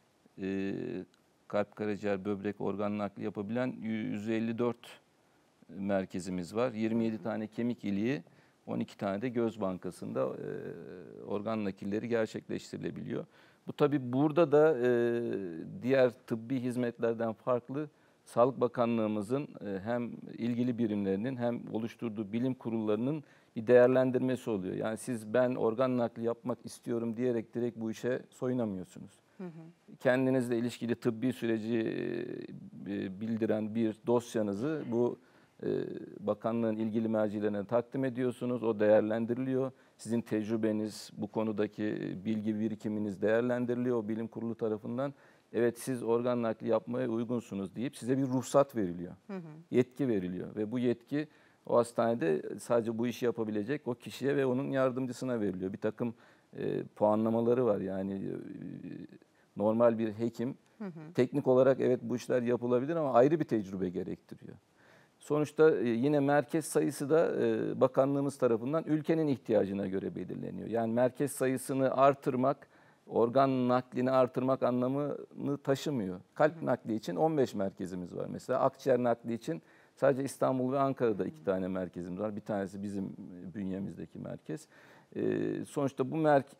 kalp, karaciğer, böbrek organ nakli yapabilen 154 merkezimiz var. 27 tane kemik iliği, 12 tane de göz bankasında organ nakilleri gerçekleştirilebiliyor. Bu tabii burada da diğer tıbbi hizmetlerden farklı Sağlık Bakanlığımızın hem ilgili birimlerinin hem oluşturduğu bilim kurullarının bir değerlendirmesi oluyor. Yani siz ben organ nakli yapmak istiyorum diyerek direkt bu işe soyunamıyorsunuz. Kendinizle ilişkili tıbbi süreci bildiren bir dosyanızı bu bakanlığın ilgili mercilerine takdim ediyorsunuz. O değerlendiriliyor. Sizin tecrübeniz, bu konudaki bilgi birikiminiz değerlendiriliyor o bilim kurulu tarafından. Evet siz organ nakli yapmaya uygunsunuz deyip size bir ruhsat veriliyor. Yetki veriliyor ve bu yetki o hastanede sadece bu işi yapabilecek o kişiye ve onun yardımcısına veriliyor. Bir takım puanlamaları var yani normal bir hekim teknik olarak evet bu işler yapılabilir ama ayrı bir tecrübe gerektiriyor. Sonuçta yine merkez sayısı da bakanlığımız tarafından ülkenin ihtiyacına göre belirleniyor. Yani merkez sayısını artırmak, organ naklini artırmak anlamını taşımıyor. Kalp nakli için 15 merkezimiz var mesela. Akciğer nakli için Sadece İstanbul ve Ankara'da 2 tane merkezimiz var. Bir tanesi bizim bünyemizdeki merkez. Sonuçta bu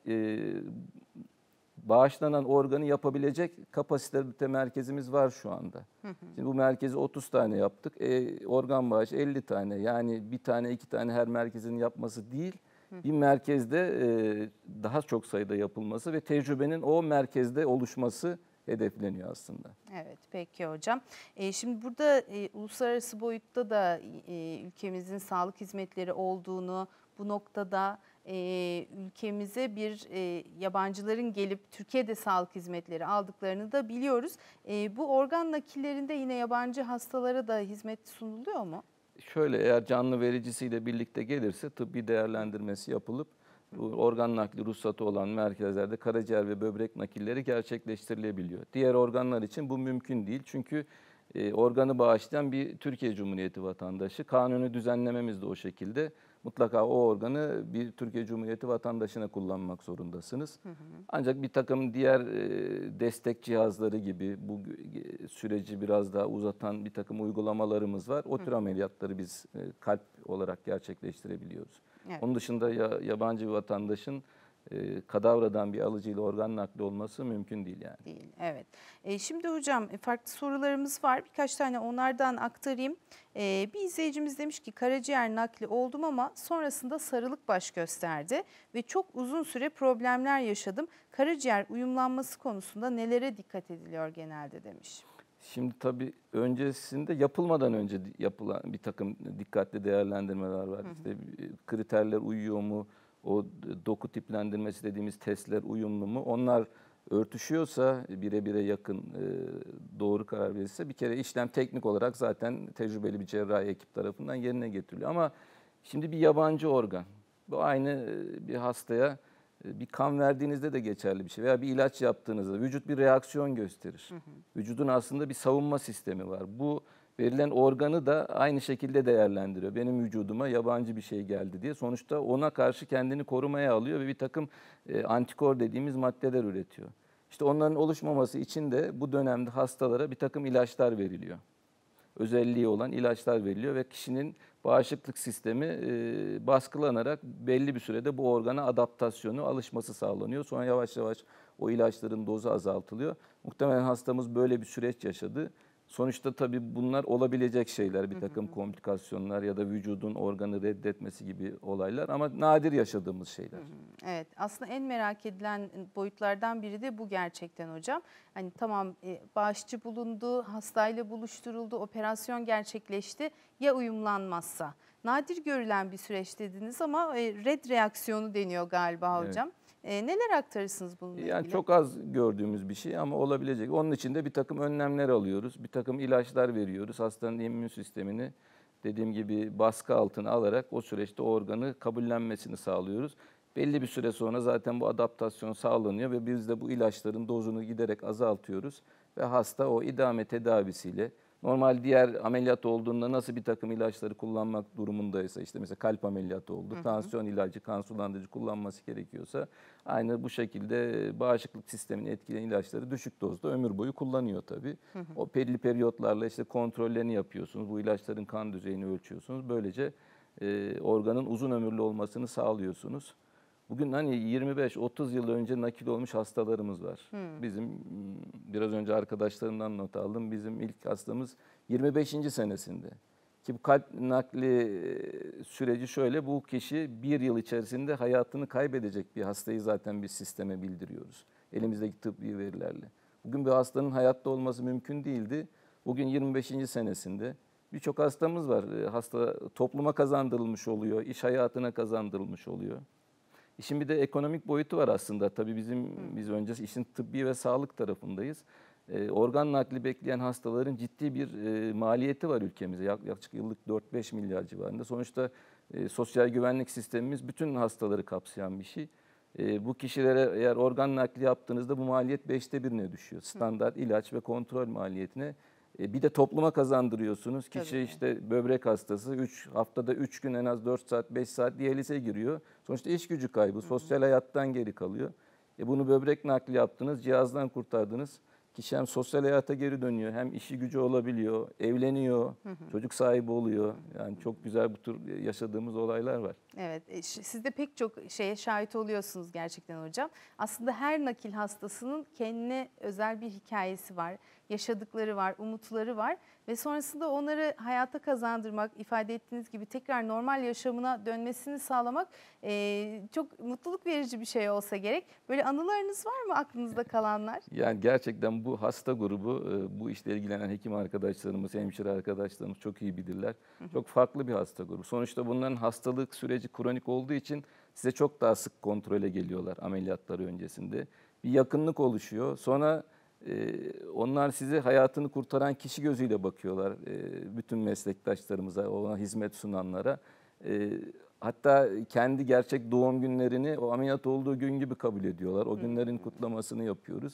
bağışlanan organı yapabilecek kapasitede merkezimiz var şu anda. Şimdi bu merkezi 30 tane yaptık. Organ bağışı 50 tane. Yani bir tane 2 tane her merkezin yapması değil. Bir merkezde daha çok sayıda yapılması ve tecrübenin o merkezde oluşması hedefleniyor aslında. Evet, peki hocam. Şimdi burada uluslararası boyutta da ülkemizin sağlık hizmetleri olduğunu, bu noktada ülkemize yabancıların gelip Türkiye'de sağlık hizmetleri aldıklarını da biliyoruz. Bu organ nakillerinde yine yabancı hastalara da hizmet sunuluyor mu? Şöyle, eğer canlı vericisiyle birlikte gelirse tıbbi değerlendirmesi yapılıp organ nakli ruhsatı olan merkezlerde karaciğer ve böbrek nakilleri gerçekleştirilebiliyor. Diğer organlar için bu mümkün değil. Çünkü organı bağışlayan bir Türkiye Cumhuriyeti vatandaşı. Kanuni düzenlememiz de o şekilde. Mutlaka o organı bir Türkiye Cumhuriyeti vatandaşına kullanmak zorundasınız. Ancak bir takım diğer destek cihazları gibi bu süreci biraz daha uzatan bir takım uygulamalarımız var. O tür ameliyatları biz kalp olarak gerçekleştirebiliyoruz. Evet. Onun dışında yabancı bir vatandaşın kadavradan bir alıcıyla organ nakli olması mümkün değil yani. Değil, evet. Şimdi hocam farklı sorularımız var. Birkaç tane onlardan aktarayım. Bir izleyicimiz demiş ki karaciğer nakli oldum ama sonrasında sarılık baş gösterdi ve çok uzun süre problemler yaşadım. Karaciğer uyumlanması konusunda nelere dikkat ediliyor genelde demiş. Şimdi tabii öncesinde yapılmadan önce yapılan bir takım dikkatli değerlendirmeler var. İşte kriterler uyuyor mu? O doku tiplendirmesi dediğimiz testler uyumlu mu? Onlar örtüşüyorsa, bire yakın doğru karar verirse bir kere işlem teknik olarak zaten tecrübeli bir cerrahi ekip tarafından yerine getiriliyor. Ama şimdi bir yabancı organ. Bu aynı bir hastaya bir kan verdiğinizde de geçerli bir şey veya bir ilaç yaptığınızda vücut bir reaksiyon gösterir. Vücudun aslında bir savunma sistemi var. Bu verilen organı da aynı şekilde değerlendiriyor. Benim vücuduma yabancı bir şey geldi diye. Sonuçta ona karşı kendini korumaya alıyor ve bir takım antikor dediğimiz maddeler üretiyor. İşte onların oluşmaması için de bu dönemde hastalara bir takım ilaçlar veriliyor. Özelliği olan ilaçlar veriliyor ve kişinin bağışıklık sistemi baskılanarak belli bir sürede bu organa adaptasyonu, alışması sağlanıyor. Sonra yavaş yavaş o ilaçların dozu azaltılıyor. Muhtemelen hastamız böyle bir süreç yaşadı. Sonuçta tabii bunlar olabilecek şeyler, bir takım komplikasyonlar ya da vücudun organı reddetmesi gibi olaylar ama nadir yaşadığımız şeyler. Evet, aslında en merak edilen boyutlardan biri de bu gerçekten hocam. Hani tamam bağışçı bulundu, hastayla buluşturuldu, operasyon gerçekleşti. Ya uyumlanmazsa? Nadir görülen bir süreç dediniz ama red reaksiyonu deniyor galiba hocam. Neler aktarırsınız bununla ilgili? Yani çok az gördüğümüz bir şey ama olabilecek. Onun için de bir takım önlemler alıyoruz. Bir takım ilaçlar veriyoruz. Hastanın immün sistemini dediğim gibi baskı altına alarak o süreçte organı kabullenmesini sağlıyoruz. Belli bir süre sonra zaten bu adaptasyon sağlanıyor ve biz de bu ilaçların dozunu giderek azaltıyoruz. Ve hasta o idame tedavisiyle normal diğer ameliyat olduğunda nasıl bir takım ilaçları kullanmak durumundaysa işte mesela kalp ameliyatı oldu, tansiyon ilacı, kan sulandırıcı kullanması gerekiyorsa aynı bu şekilde bağışıklık sistemini etkileyen ilaçları düşük dozda ömür boyu kullanıyor tabii. O belli periyotlarla işte kontrollerini yapıyorsunuz, bu ilaçların kan düzeyini ölçüyorsunuz. Böylece organın uzun ömürlü olmasını sağlıyorsunuz. Bugün hani 25-30 yıl önce nakil olmuş hastalarımız var. Bizim biraz önce arkadaşlarımdan not aldım. Bizim ilk hastamız 25. senesinde. Ki bu kalp nakli süreci şöyle, bu kişi bir yıl içerisinde hayatını kaybedecek bir hastayı zaten biz sisteme bildiriyoruz. Elimizdeki tıbbi verilerle. Bugün bir hastanın hayatta olması mümkün değildi. Bugün 25. senesinde. Birçok hastamız var. Hasta topluma kazandırılmış oluyor, iş hayatına kazandırılmış oluyor. İşin bir de ekonomik boyutu var aslında. Tabii biz önce işin tıbbi ve sağlık tarafındayız. Organ nakli bekleyen hastaların ciddi bir maliyeti var ülkemizde. Yaklaşık yıllık 4-5 milyar civarında. Sonuçta sosyal güvenlik sistemimiz bütün hastaları kapsayan bir şey. Bu kişilere eğer organ nakli yaptığınızda bu maliyet 1/5'ine düşüyor. Standart ilaç ve kontrol maliyetine. Bir de topluma kazandırıyorsunuz. Kişi Tabii. işte böbrek hastası haftada 3 gün en az 4 saat 5 saat diyalize giriyor. Sonuçta iş gücü kaybı, sosyal hayattan geri kalıyor. Bunu böbrek nakli yaptınız, cihazdan kurtardınız. kişi hem sosyal hayata geri dönüyor, hem işi gücü olabiliyor, evleniyor, çocuk sahibi oluyor. Yani çok güzel bu tür yaşadığımız olaylar var. Evet, siz de pek çok şeye şahit oluyorsunuz gerçekten hocam. Aslında her nakil hastasının kendine özel bir hikayesi var, yaşadıkları var, umutları var ve sonrasında onları hayata kazandırmak, ifade ettiğiniz gibi tekrar normal yaşamına dönmesini sağlamak çok mutluluk verici bir şey olsa gerek. Böyle anılarınız var mı aklınızda kalanlar? Yani gerçekten bu hasta grubu, bu işle ilgilenen hekim arkadaşlarımız, hemşire arkadaşlarımız çok iyi bilirler. Çok farklı bir hasta grubu. Sonuçta bunların hastalık süreci kronik olduğu için size çok daha sık kontrole geliyorlar ameliyatları öncesinde. Bir yakınlık oluşuyor. Sonra onlar size hayatını kurtaran kişi gözüyle bakıyorlar. Bütün meslektaşlarımıza, ona hizmet sunanlara. Hatta kendi gerçek doğum günlerini o ameliyat olduğu gün gibi kabul ediyorlar. O günlerin kutlamasını yapıyoruz.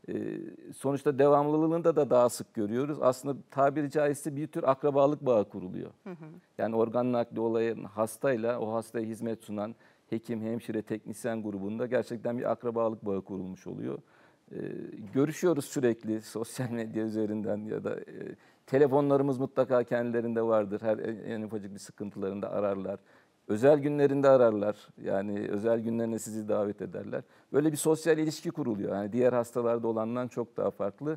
Sonuçta devamlılığını da daha sık görüyoruz. Aslında tabiri caizse bir tür akrabalık bağı kuruluyor. Yani organ nakli olayın hastayla o hastaya hizmet sunan hekim, hemşire, teknisyen grubunda gerçekten bir akrabalık bağı kurulmuş oluyor. Görüşüyoruz sürekli sosyal medya üzerinden ya da telefonlarımız mutlaka kendilerinde vardır. Her en ufacık bir sıkıntılarında ararlar. Özel günlerinde ararlar. Yani özel günlerine sizi davet ederler. Böyle bir sosyal ilişki kuruluyor. Yani diğer hastalarda olandan çok daha farklı.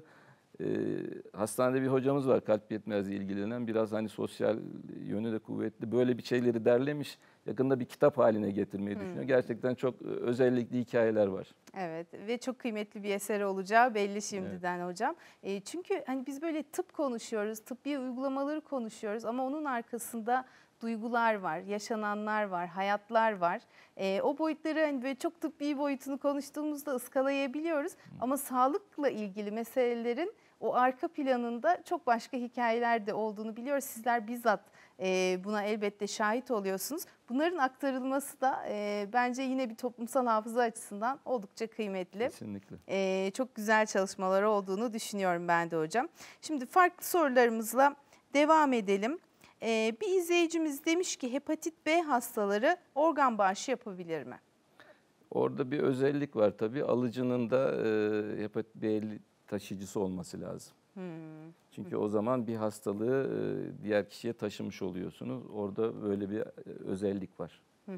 Hastanede bir hocamız var kalp yetmezliği ilgilenen. Biraz hani sosyal yönü de kuvvetli. Böyle bir şeyleri derlemiş. Yakında bir kitap haline getirmeyi düşünüyor. Gerçekten çok özellikli hikayeler var. Evet ve çok kıymetli bir eseri olacağı belli şimdiden hocam. Çünkü hani biz böyle tıp konuşuyoruz, tıbbi uygulamaları konuşuyoruz ama onun arkasında duygular var, yaşananlar var, hayatlar var. O boyutları hani böyle çok tıbbi boyutunu konuştuğumuzda ıskalayabiliyoruz. Ama sağlıkla ilgili meselelerin o arka planında çok başka hikayeler de olduğunu biliyoruz. Sizler bizzat buna elbette şahit oluyorsunuz. Bunların aktarılması da bence yine bir toplumsal hafıza açısından oldukça kıymetli. Kesinlikle. Çok güzel çalışmalar olduğunu düşünüyorum ben de hocam. Şimdi farklı sorularımızla devam edelim. Bir izleyicimiz demiş ki hepatit B hastaları organ bağışı yapabilir mi? Orada bir özellik var tabii. Alıcının da hepatit B taşıyıcısı olması lazım. Çünkü o zaman bir hastalığı diğer kişiye taşımış oluyorsunuz. Orada böyle bir özellik var.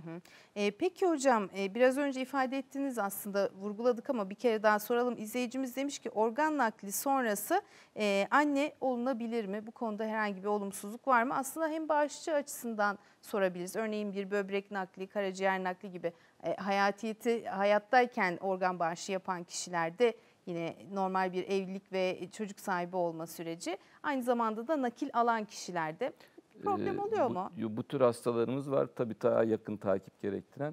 Peki hocam biraz önce ifade ettiğiniz aslında vurguladık ama bir kere daha soralım. İzleyicimiz demiş ki organ nakli sonrası anne olunabilir mi? Bu konuda herhangi bir olumsuzluk var mı? Aslında hem bağışçı açısından sorabiliriz. Örneğin bir böbrek nakli, karaciğer nakli gibi hayattayken organ bağışı yapan kişilerde yine normal bir evlilik ve çocuk sahibi olma süreci. Aynı zamanda da nakil alan kişilerde problem oluyor mu? Bu tür hastalarımız var tabii daha yakın takip gerektiren.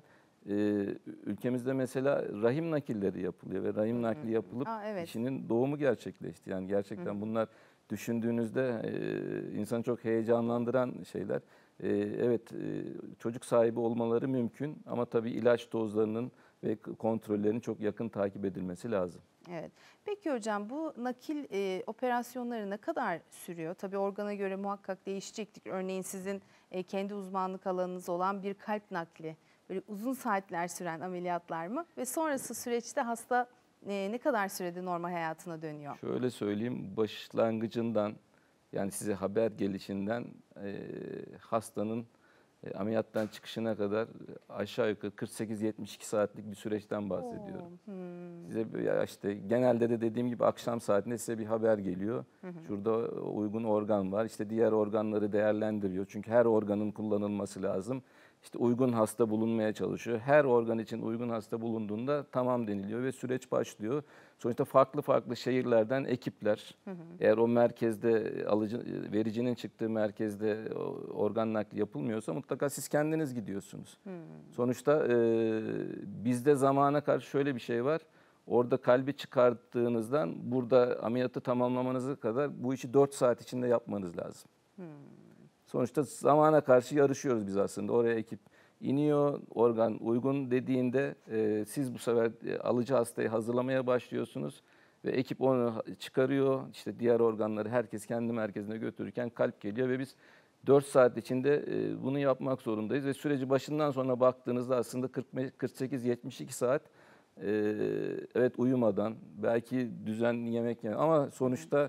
Ülkemizde mesela rahim nakilleri yapılıyor ve rahim nakli yapılıp kişinin doğumu gerçekleşti. Yani gerçekten bunlar düşündüğünüzde insanı çok heyecanlandıran şeyler. Evet çocuk sahibi olmaları mümkün ama tabii ilaç dozlarının ve kontrollerinin çok yakın takip edilmesi lazım. Evet. Peki hocam bu nakil operasyonları ne kadar sürüyor? Tabii organa göre muhakkak değişecektir. Örneğin sizin kendi uzmanlık alanınız olan bir kalp nakli böyle uzun saatler süren ameliyatlar mı? Ve sonrası süreçte hasta ne kadar sürede normal hayatına dönüyor? Şöyle söyleyeyim başlangıcından yani size haber gelişinden hastanın ameliyattan çıkışına kadar aşağı yukarı 48-72 saatlik bir süreçten bahsediyorum. Size işte genelde de dediğim gibi akşam saatinde size bir haber geliyor. Şurada uygun organ var. İşte diğer organları değerlendiriyor. Çünkü her organın kullanılması lazım. İşte uygun hasta bulunmaya çalışıyor. Her organ için uygun hasta bulunduğunda tamam deniliyor ve süreç başlıyor. Sonuçta farklı şehirlerden ekipler, eğer o merkezde vericinin çıktığı merkezde organ nakli yapılmıyorsa mutlaka siz kendiniz gidiyorsunuz. Sonuçta bizde zamana karşı şöyle bir şey var. Orada kalbi çıkarttığınızdan burada ameliyatı tamamlamanıza kadar bu işi 4 saat içinde yapmanız lazım. Sonuçta zamana karşı yarışıyoruz biz aslında. Oraya ekip iniyor, organ uygun dediğinde siz bu sefer alıcı hastayı hazırlamaya başlıyorsunuz. Ve ekip onu çıkarıyor. İşte diğer organları herkes kendi merkezine götürürken kalp geliyor ve biz 4 saat içinde bunu yapmak zorundayız. Ve süreci başından sona baktığınızda aslında 48-72 saat Evet, uyumadan, belki düzenli yemek yemek ama sonuçta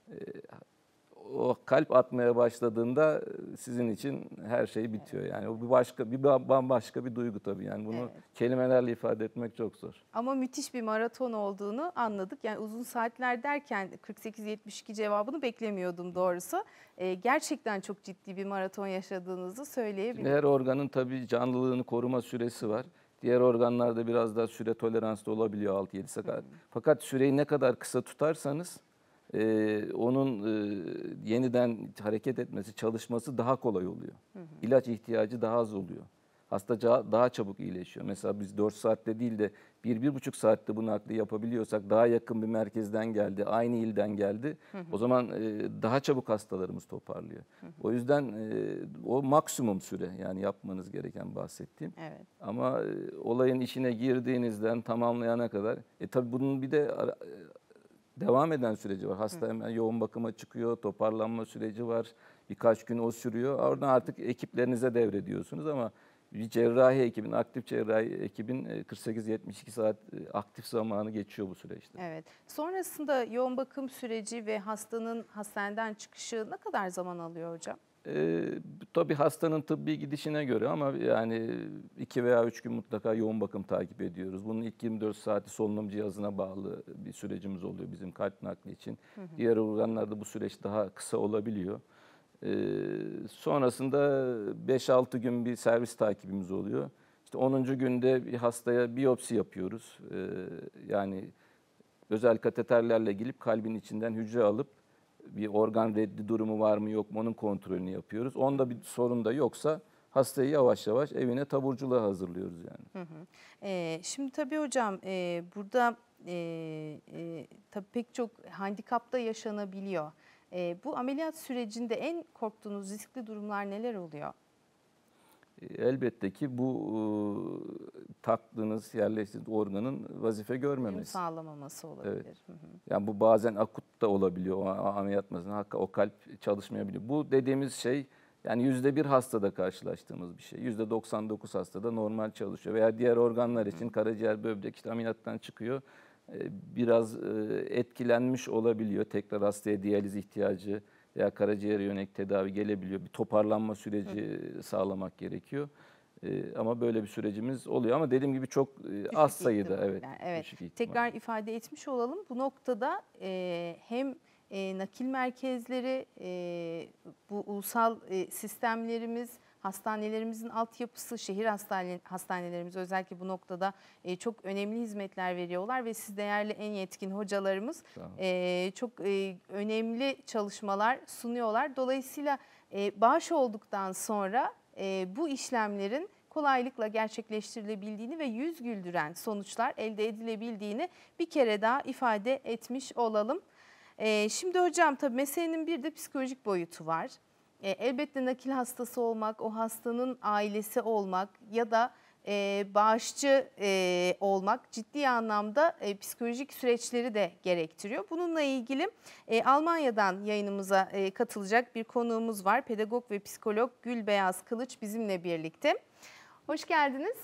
o kalp atmaya başladığında sizin için her şey bitiyor. Yani o bambaşka bir duygu tabii. Yani bunu Evet. kelimelerle ifade etmek çok zor. Ama müthiş bir maraton olduğunu anladık. Yani uzun saatler derken 48-72 cevabını beklemiyordum doğrusu. Gerçekten çok ciddi bir maraton yaşadığınızı Şimdi söyleyebilirim. her organın tabii canlılığını koruma süresi var. Diğer organlarda biraz daha süre toleranslı olabiliyor 6-7 saat. Fakat süreyi ne kadar kısa tutarsanız onun yeniden hareket etmesi, çalışması daha kolay oluyor. İlaç ihtiyacı daha az oluyor. Hasta daha çabuk iyileşiyor. Mesela biz 4 saatte değil de 1-1,5 saatte bu nakli yapabiliyorsak, daha yakın bir merkezden geldi, aynı ilden geldi. O zaman daha çabuk hastalarımız toparlıyor. O yüzden o maksimum süre, yani yapmanız gereken bahsettiğim. Evet. Ama olayın içine girdiğinizden tamamlayana kadar, tabii bunun bir de devam eden süreci var. Hasta hemen yoğun bakıma çıkıyor, toparlanma süreci var. Birkaç gün o sürüyor. Oradan artık ekiplerinize devrediyorsunuz ama bir cerrahi ekibin, aktif cerrahi ekibin 48-72 saat aktif zamanı geçiyor bu süreçte. Evet. Sonrasında yoğun bakım süreci ve hastanın hastaneden çıkışı ne kadar zaman alıyor hocam? Tabii hastanın tıbbi gidişine göre ama yani 2 veya 3 gün mutlaka yoğun bakım takip ediyoruz. Bunun ilk 24 saati solunum cihazına bağlı bir sürecimiz oluyor bizim kalp nakli için. Diğer organlarda bu süreç daha kısa olabiliyor. Sonrasında 5-6 gün bir servis takibimiz oluyor. İşte 10. günde bir hastaya biyopsi yapıyoruz. Yani özel kateterlerle gelip kalbin içinden hücre alıp bir organ reddi durumu var mı yok mu onun kontrolünü yapıyoruz. Onda bir sorun da yoksa hastayı yavaş yavaş evine taburculuğa hazırlıyoruz yani. Şimdi tabii hocam burada tabii pek çok handikap da yaşanabiliyor. Bu ameliyat sürecinde en korktuğunuz riskli durumlar neler oluyor? Elbette ki bu taktığınız, yerleştirdiğiniz organın vazife Uyum görmemesi. sağlamaması Evet. olabilir. Yani bu bazen akut da olabiliyor. O ameliyat masasında o kalp çalışmayabiliyor. Bu dediğimiz şey yani %1 hastada karşılaştığımız bir şey. %99 hastada normal çalışıyor. Veya diğer organlar için karaciğer, böbrek işte ameliyattan çıkıyor. Biraz etkilenmiş olabiliyor. Tekrar hastaya diyaliz ihtiyacı veya karaciğere yönelik tedavi gelebiliyor. Bir toparlanma süreci sağlamak gerekiyor. Ama böyle bir sürecimiz oluyor. Ama dediğim gibi çok az Düşük sayıda. Evet, ihtimaller. Evet. düşük ihtimal. Tekrar ifade etmiş olalım. Bu noktada hem nakil merkezleri, bu ulusal sistemlerimiz, hastanelerimizin altyapısı, şehir hastanelerimiz özellikle bu noktada çok önemli hizmetler veriyorlar ve siz değerli en yetkin hocalarımız çok önemli çalışmalar sunuyorlar. Dolayısıyla bağış olduktan sonra bu işlemlerin kolaylıkla gerçekleştirilebildiğini ve yüz güldüren sonuçlar elde edilebildiğini bir kere daha ifade etmiş olalım. Şimdi hocam tabii meselenin bir de psikolojik boyutu var. Elbette nakil hastası olmak, o hastanın ailesi olmak ya da bağışçı olmak ciddi anlamda psikolojik süreçleri de gerektiriyor. Bununla ilgili Almanya'dan yayınımıza katılacak bir konuğumuz var. Pedagog ve psikolog Gülbeyaz Kılıç bizimle birlikte. Hoş geldiniz.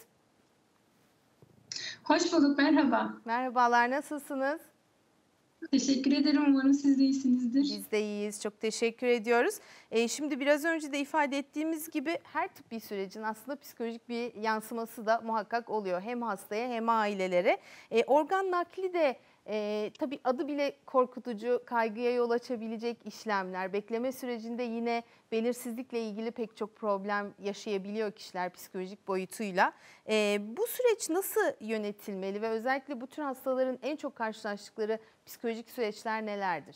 Hoş bulduk, merhaba. Merhabalar, nasılsınız? Teşekkür ederim, umarım siz de iyisinizdir. Biz de iyiyiz, çok teşekkür ediyoruz. Şimdi biraz önce de ifade ettiğimiz gibi her tıbbi sürecin aslında psikolojik bir yansıması da muhakkak oluyor. Hem hastaya hem ailelere. Organ nakli de tabii adı bile korkutucu, kaygıya yol açabilecek işlemler. Bekleme sürecinde yine belirsizlikle ilgili pek çok problem yaşayabiliyor kişiler psikolojik boyutuyla. Bu süreç nasıl yönetilmeli ve özellikle bu tür hastaların en çok karşılaştıkları psikolojik süreçler nelerdir?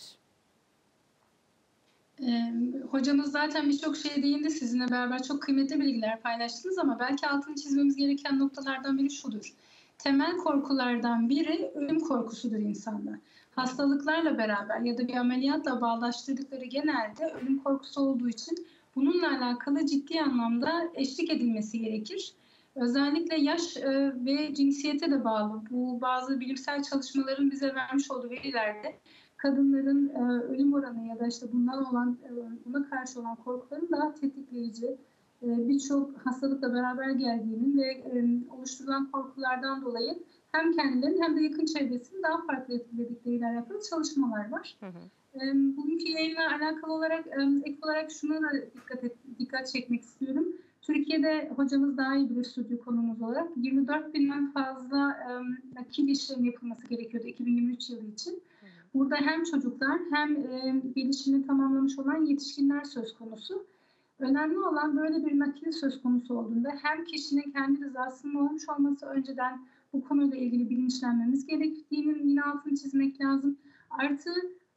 Hocamız zaten birçok şeye değindi, sizinle beraber çok kıymetli bilgiler paylaştınız ama belki altını çizmemiz gereken noktalardan biri şudur. Temel korkulardan biri ölüm korkusudur insanda. Hastalıklarla beraber ya da bir ameliyatla bağdaştırdıkları genelde ölüm korkusu olduğu için bununla alakalı ciddi anlamda eşlik edilmesi gerekir. Özellikle yaş ve cinsiyete de bağlı. Bu bazı bilimsel çalışmaların bize vermiş olduğu verilerde kadınların ölüm oranı ya da işte buna karşı olan korkuların daha tetikleyici, birçok hastalıkla beraber geldiğinin ve oluşturulan korkulardan dolayı hem kendilerinin hem de yakın çevresini daha farklı etkiledikleriyle alakalı çalışmalar var. Bugünkü yayınla alakalı olarak ek olarak şuna da dikkat çekmek istiyorum. Türkiye'de hocamız daha iyi bilir stüdyo konumuz olarak 24.000'den fazla nakil işlemi yapılması gerekiyordu 2023 yılı için. Burada hem çocuklar hem gelişimini tamamlamış olan yetişkinler söz konusu. Önemli olan böyle bir nakil söz konusu olduğunda hem kişinin kendi rızasının olmuş olması, önceden bu konuyla ilgili bilinçlenmemiz gerektiğinin yine altını çizmek lazım. Artı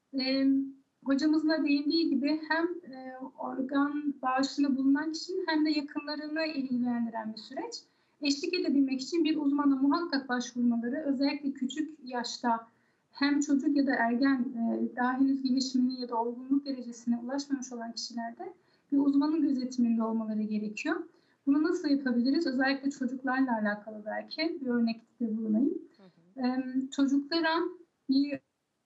hocamızın da değindiği gibi hem organ bağışında bulunan kişinin hem de yakınlarını ilgilendiren bir süreç. Eşlik edebilmek için bir uzmana muhakkak başvurmaları, özellikle küçük yaşta hem çocuk ya da ergen daha henüz gelişimini ya da olgunluk derecesine ulaşmamış olan kişilerde bir uzmanın gözetiminde olmaları gerekiyor. Bunu nasıl yapabiliriz? Özellikle çocuklarla alakalı belki bir örnekte bulunayım. Çocuklara bir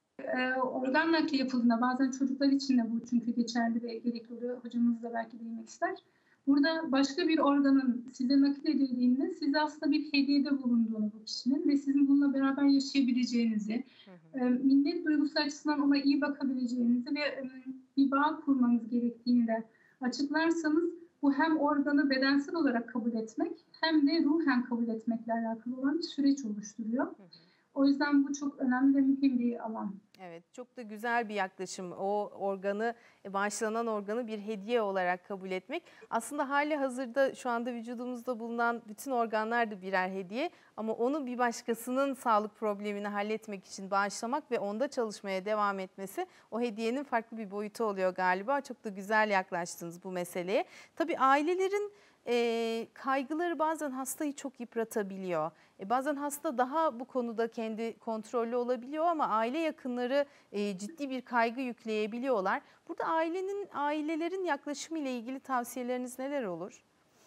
organ nakli yapıldığında, bazen çocuklar için de bu çünkü geçerli ve gerekli oluyor. Hocamız da belki değinmek ister. Burada başka bir organın size nakil edildiğinde size aslında bir hediyede bulunduğunu bu kişinin ve sizin bununla beraber yaşayabileceğinizi, minnet duygusu açısından ona iyi bakabileceğinizi ve bir bağ kurmanız gerektiğini de açıklarsanız bu hem organı bedensel olarak kabul etmek hem de ruhen kabul etmekle alakalı olan bir süreç oluşturuyor. O yüzden bu çok önemli ve mühim bir alan. Evet, çok da güzel bir yaklaşım. O organı, bağışlanan organı bir hediye olarak kabul etmek. Aslında hali hazırda şu anda vücudumuzda bulunan bütün organlar da birer hediye. Ama onu bir başkasının sağlık problemini halletmek için bağışlamak ve onda çalışmaya devam etmesi o hediyenin farklı bir boyutu oluyor galiba. Çok da güzel yaklaştınız bu meseleye. Tabii ailelerin kaygıları bazen hastayı çok yıpratabiliyor. Bazen hasta daha bu konuda kendi kontrollü olabiliyor ama aile yakınları ciddi bir kaygı yükleyebiliyorlar. Burada ailelerin yaklaşımı ile ilgili tavsiyeleriniz neler olur?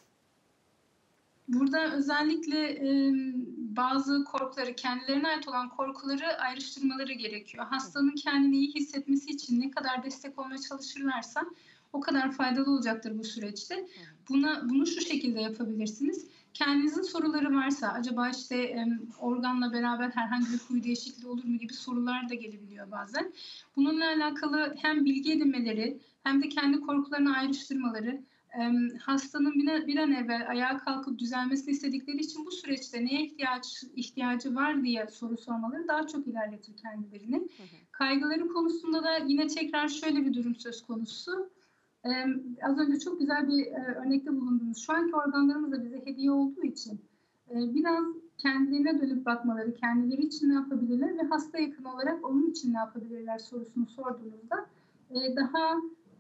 Burada özellikle bazı korkuları, kendilerine ait olan korkuları ayrıştırmaları gerekiyor. Hastanın kendini iyi hissetmesi için ne kadar destek olmaya çalışırlarsa o kadar faydalı olacaktır bu süreçte. Bunu şu şekilde yapabilirsiniz. Kendinizin soruları varsa, acaba işte organla beraber herhangi bir huyu değişikliği olur mu gibi sorular da gelebiliyor bazen. Bununla alakalı hem bilgi edinmeleri hem de kendi korkularını ayrıştırmaları, hastanın bir an evvel ayağa kalkıp düzelmesini istedikleri için bu süreçte neye ihtiyacı var diye soru sormaları daha çok ilerletir kendilerini. Kaygıları konusunda da yine tekrar şöyle bir durum söz konusu. Az önce çok güzel bir örnekte bulundunuz. Şu anki organlarımız da bize hediye olduğu için biraz kendilerine dönüp bakmaları, kendileri için ne yapabilirler ve hasta yakın olarak onun için ne yapabilirler sorusunu sorduğunuzda daha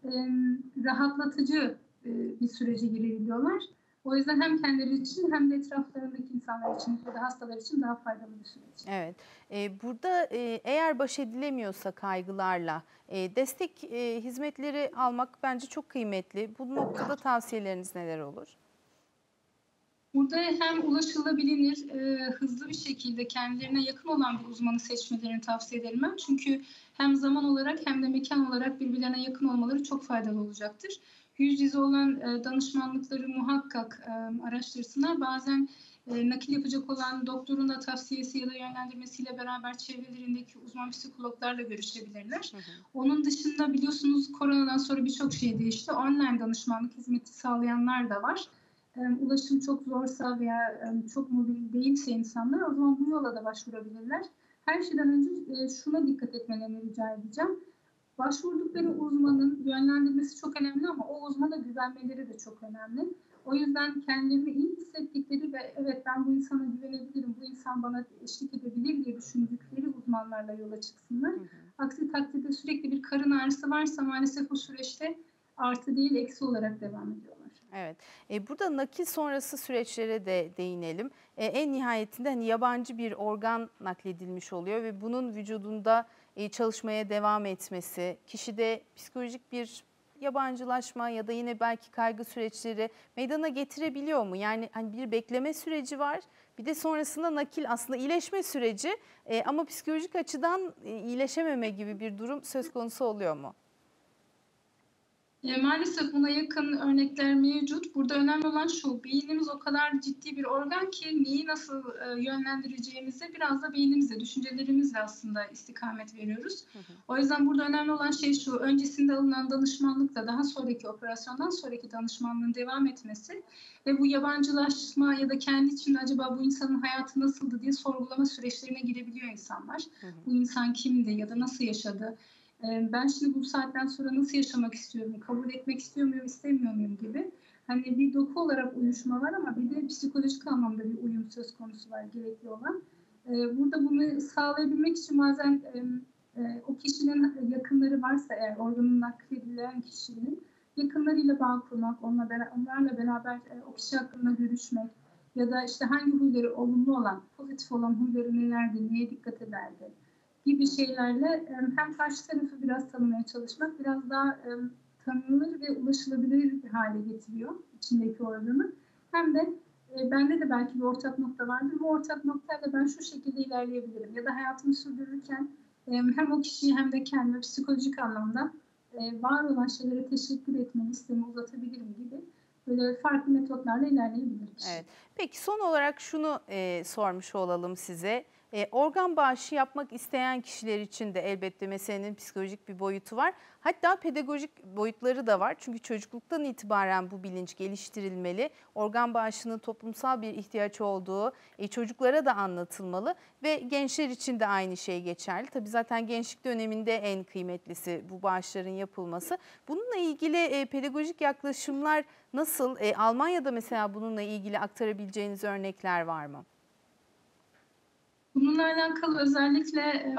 rahatlatıcı bir sürece girebiliyorlar. O yüzden hem kendileri için hem de etraflarındaki insanlar için ya da hastalar için daha faydalı bir süreç. Evet. Burada eğer baş edilemiyorsa kaygılarla destek hizmetleri almak bence çok kıymetli. Bu noktada tavsiyeleriniz neler olur? Burada hem ulaşılabilir, hızlı bir şekilde kendilerine yakın olan bir uzmanı seçmelerini tavsiye ederim ben. Çünkü hem zaman olarak hem de mekan olarak birbirlerine yakın olmaları çok faydalı olacaktır. Yüz yüze olan danışmanlıkları muhakkak araştırsınlar. Bazen nakil yapacak olan doktorun da tavsiyesi ya da yönlendirmesiyle beraber çevrelerindeki uzman psikologlarla görüşebilirler. Onun dışında biliyorsunuz koronadan sonra birçok şey değişti. Online danışmanlık hizmeti sağlayanlar da var. Ulaşım çok zorsa veya çok mobil değilse insanlar o zaman bu yola da başvurabilirler. Her şeyden önce şuna dikkat etmelerini rica edeceğim. Başvurdukları uzmanın yönlendirmesi çok önemli ama o uzmana güvenmeleri de çok önemli. O yüzden kendilerini iyi hissettikleri ve evet ben bu insana güvenebilirim, bu insan bana eşlik edebilir diye düşündükleri uzmanlarla yola çıksınlar. Aksi takdirde sürekli bir karın ağrısı varsa maalesef bu süreçte artı değil eksi olarak devam ediyorlar. Evet. Burada nakil sonrası süreçlere de değinelim. En nihayetinde hani yabancı bir organ nakledilmiş oluyor ve bunun vücudunda çalışmaya devam etmesi, kişide psikolojik bir yabancılaşma ya da yine belki kaygı süreçleri meydana getirebiliyor mu? Yani hani bir bekleme süreci var, bir de sonrasında nakil aslında iyileşme süreci ama psikolojik açıdan iyileşememe gibi bir durum söz konusu oluyor mu? Maalesef buna yakın örnekler mevcut. Burada önemli olan şu, beynimiz o kadar ciddi bir organ ki neyi nasıl yönlendireceğimize biraz da beynimizle, düşüncelerimizle aslında istikamet veriyoruz. O yüzden burada önemli olan şey şu, öncesinde alınan danışmanlıkla daha sonraki operasyondan sonraki danışmanlığın devam etmesi ve bu yabancılaşma ya da kendi içinde acaba bu insanın hayatı nasıldı diye sorgulama süreçlerine girebiliyor insanlar. Bu insan kimdi ya da nasıl yaşadı? Ben şimdi bu saatten sonra nasıl yaşamak istiyorum, kabul etmek istiyor muyum, istemiyor muyum gibi. Hani bir doku olarak uyuşma var ama bir de psikolojik anlamda bir uyum söz konusu var, gerekli olan. Burada bunu sağlayabilmek için bazen o kişinin yakınları varsa eğer organın nakledilen kişinin yakınlarıyla bağ kurmak, onlarla beraber o kişi hakkında görüşmek ya da işte hangi huyları olumlu olan, pozitif olan huyları nelerdi, neye dikkat ederdi gibi şeylerle hem karşı tarafı biraz tanımaya çalışmak, biraz daha tanınır ve ulaşılabilir bir hale getiriyor içindeki organı. Hem de bende de belki bir ortak nokta vardır. Bu ortak noktayla ben şu şekilde ilerleyebilirim. Ya da hayatımı sürdürürken hem o kişiyi hem de kendime psikolojik anlamda var olan şeylere teşekkür etme listemi uzatabilirim gibi böyle farklı metotlarla ilerleyebilirim. Evet. Peki son olarak şunu sormuş olalım size. Organ bağışı yapmak isteyen kişiler için de elbette meselenin psikolojik bir boyutu var. Hatta pedagojik boyutları da var. Çünkü çocukluktan itibaren bu bilinç geliştirilmeli. Organ bağışının toplumsal bir ihtiyaç olduğu çocuklara da anlatılmalı. Ve gençler için de aynı şey geçerli. Tabii zaten gençlik döneminde en kıymetlisi bu bağışların yapılması. Bununla ilgili pedagojik yaklaşımlar nasıl? Almanya'da mesela bununla ilgili aktarabileceğiniz örnekler var mı? Bununla alakalı özellikle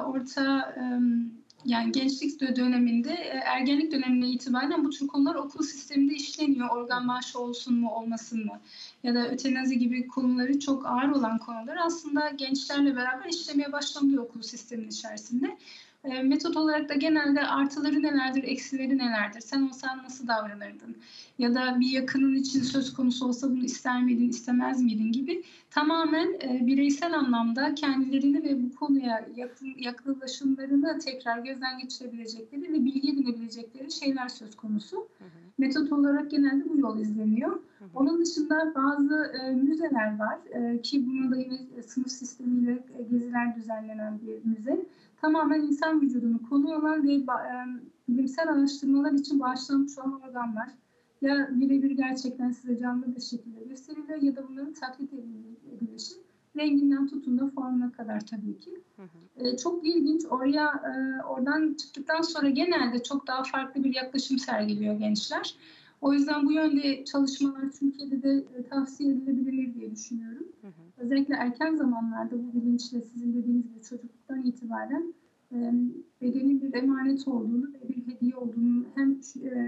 yani gençlik döneminde, ergenlik dönemine itibaren bu tür konular okul sisteminde işleniyor. Organ bağışı olsun mu, olmasın mı? Ya da ötenazi gibi konuları çok ağır olan konular aslında gençlerle beraber işlemeye başlanıyor okul sisteminin içerisinde. Metot olarak da genelde artıları nelerdir, eksileri nelerdir? Sen olsan nasıl davranırdın? Ya da bir yakının için söz konusu olsa bunu ister miydin, istemez miydin gibi tamamen bireysel anlamda kendilerini ve bu konuya yaklaşımlarını tekrar gözden geçirebilecekleri ve bilgi edinebilecekleri şeyler söz konusu. Metot olarak genelde bu yol izleniyor. Onun dışında bazı müzeler var ki buna da yine sınıf sistemiyle geziler düzenlenen bir müze. Tamamen insan vücudunu konu olan ve bilimsel araştırmalar için bağışlanmış olan organlar. Ya birebir gerçekten size canlı bir şekilde gösteriliyor ya da bunların taklit edilişi. Renginden tutun da formuna kadar tabii ki. Çok ilginç. Oradan çıktıktan sonra genelde çok daha farklı bir yaklaşım sergiliyor gençler. O yüzden bu yönde çalışmalar Türkiye'de de tavsiye edilebilir diye düşünüyorum. Özellikle erken zamanlarda bu bilinçle sizin dediğiniz gibi çocukluktan itibaren bedenin bir emanet olduğunu ve bir hediye olduğunu hem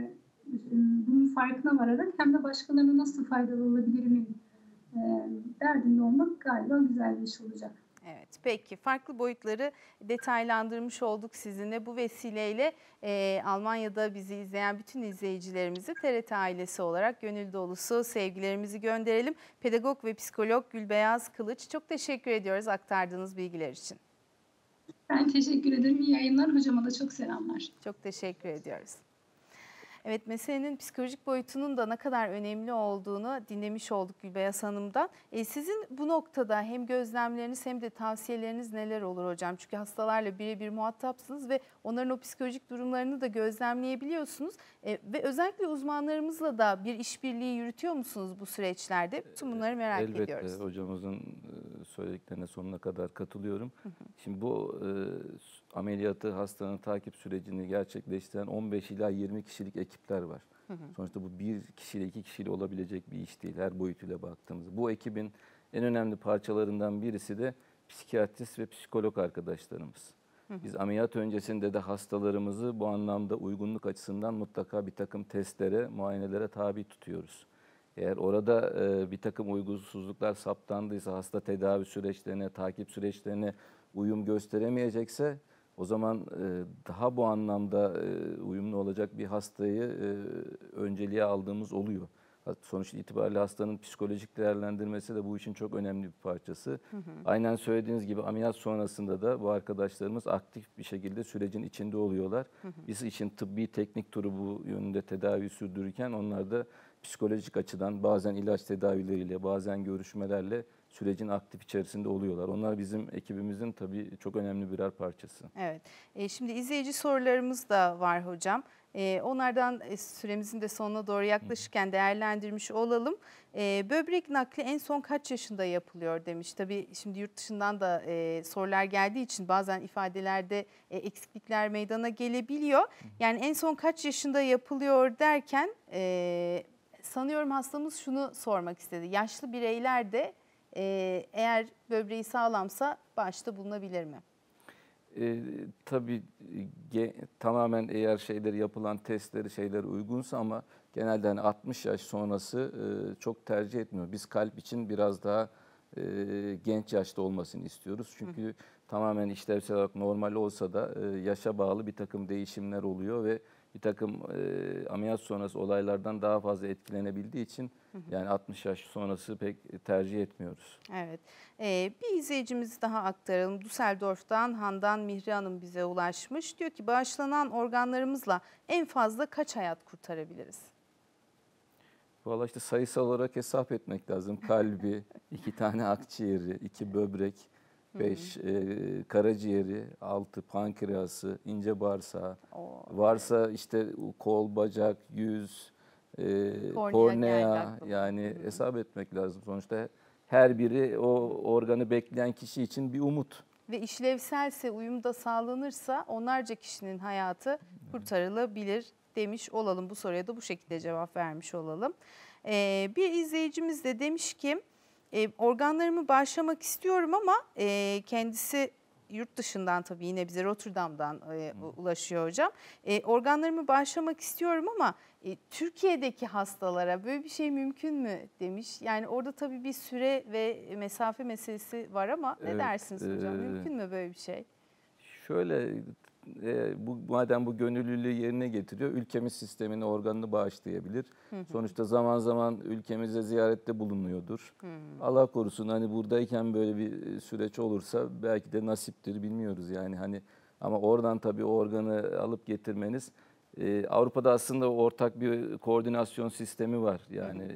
bunun farkına vararak hem de başkalarına nasıl faydalı olabilirimin derdinde olmak galiba güzel bir iş olacak. Evet, peki farklı boyutları detaylandırmış olduk sizinle. Bu vesileyle Almanya'da bizi izleyen bütün izleyicilerimizi TRT ailesi olarak gönül dolusu sevgilerimizi gönderelim. Pedagog ve psikolog Gülbeyaz Kılıç, çok teşekkür ediyoruz aktardığınız bilgiler için. Ben teşekkür ederim. İyi yayınlar. Hocama da çok selamlar. Çok teşekkür ediyoruz. Evet, meselenin psikolojik boyutunun da ne kadar önemli olduğunu dinlemiş olduk Gülbeyaz Hanım'dan. Sizin bu noktada hem gözlemleriniz hem de tavsiyeleriniz neler olur hocam? Çünkü hastalarla birebir muhatapsınız ve onların o psikolojik durumlarını da gözlemleyebiliyorsunuz. Ve özellikle uzmanlarımızla da bir işbirliği yürütüyor musunuz bu süreçlerde? Bütün bunları merak ediyoruz. Elbette hocamızın söylediklerine sonuna kadar katılıyorum. Şimdi bu ameliyatı, hastanın takip sürecini gerçekleştiren 15 ila 20 kişilik ekipler var. Sonuçta bu bir kişiyle, iki kişiyle olabilecek bir iş değil her boyutuyla baktığımızda. Bu ekibin en önemli parçalarından birisi de psikiyatrist ve psikolog arkadaşlarımız. Biz ameliyat öncesinde de hastalarımızı bu anlamda uygunluk açısından mutlaka bir takım testlere, muayenelere tabi tutuyoruz. Eğer orada bir takım uygunsuzluklar saptandıysa, hasta tedavi süreçlerine, takip süreçlerine uyum gösteremeyecekse o zaman daha bu anlamda uyumlu olacak bir hastayı önceliğe aldığımız oluyor. Sonuç itibariyle hastanın psikolojik değerlendirmesi de bu işin çok önemli bir parçası. Aynen söylediğiniz gibi ameliyat sonrasında da bu arkadaşlarımız aktif bir şekilde sürecin içinde oluyorlar. Biz için tıbbi teknik turu bu yönünde tedavi sürdürürken onlar da psikolojik açıdan bazen ilaç tedavileriyle, bazen görüşmelerle sürecin aktif içerisinde oluyorlar. Onlar bizim ekibimizin tabii çok önemli birer parçası. Evet. Şimdi izleyici sorularımız da var hocam. Onlardan süremizin de sonuna doğru yaklaşırken değerlendirmiş olalım. Böbrek nakli en son kaç yaşında yapılıyor demiş. Tabii şimdi yurt dışından da sorular geldiği için bazen ifadelerde eksiklikler meydana gelebiliyor. Yani en son kaç yaşında yapılıyor derken sanıyorum hastamız şunu sormak istedi. Yaşlı bireyler de eğer böbreği sağlamsa bağışta bulunabilir mi? Tabii tamamen eğer yapılan testleri uygunsa ama genelde hani 60 yaş sonrası çok tercih etmiyor. Biz kalp için biraz daha genç yaşta olmasını istiyoruz. Çünkü tamamen işlevsel olarak normal olsa da yaşa bağlı bir takım değişimler oluyor ve bir takım ameliyat sonrası olaylardan daha fazla etkilenebildiği için yani 60 yaş sonrası pek tercih etmiyoruz. Evet. Bir izleyicimiz daha aktaralım. Düsseldorf'tan Handan Mihri Hanım bize ulaşmış. Diyor ki bağışlanan organlarımızla en fazla kaç hayat kurtarabiliriz? Valla işte sayısal olarak hesap etmek lazım. Kalbi, 2 tane akciğeri, 2 böbrek, 5 karaciğeri, 6 pankreası, ince bağırsağı. Varsa işte kol, bacak, yüz, kornea yani hesap etmek lazım. Sonuçta her biri o organı bekleyen kişi için bir umut. Ve işlevselse, uyumda sağlanırsa onlarca kişinin hayatı kurtarılabilir demiş olalım. Bu soruya da bu şekilde cevap vermiş olalım. Bir izleyicimiz de demiş ki organlarımı bağışlamak istiyorum ama kendisi yurt dışından tabii yine bize Rotterdam'dan ulaşıyor hocam. Organlarımı bağışlamak istiyorum ama Türkiye'deki hastalara böyle bir şey mümkün mü demiş. Yani orada tabii bir süre ve mesafe meselesi var ama ne dersiniz hocam? Mümkün mü böyle bir şey? Şöyle madem bu gönüllülüğü yerine getiriyor, ülkemiz sistemine organını bağışlayabilir. Sonuçta zaman zaman ülkemize ziyarette bulunuyordur. Allah korusun hani buradayken böyle bir süreç olursa belki de nasiptir, bilmiyoruz yani hani ama oradan tabii o organı alıp getirmeniz Avrupa'da aslında ortak bir koordinasyon sistemi var. Yani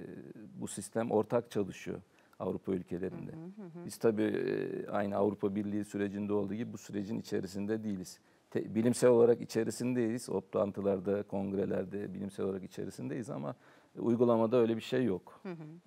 bu sistem ortak çalışıyor Avrupa ülkelerinde. Biz tabii aynı Avrupa Birliği sürecinde olduğu gibi bu sürecin içerisinde değiliz. Bilimsel olarak içerisindeyiz. Toplantılarda, kongrelerde bilimsel olarak içerisindeyiz ama uygulamada öyle bir şey yok.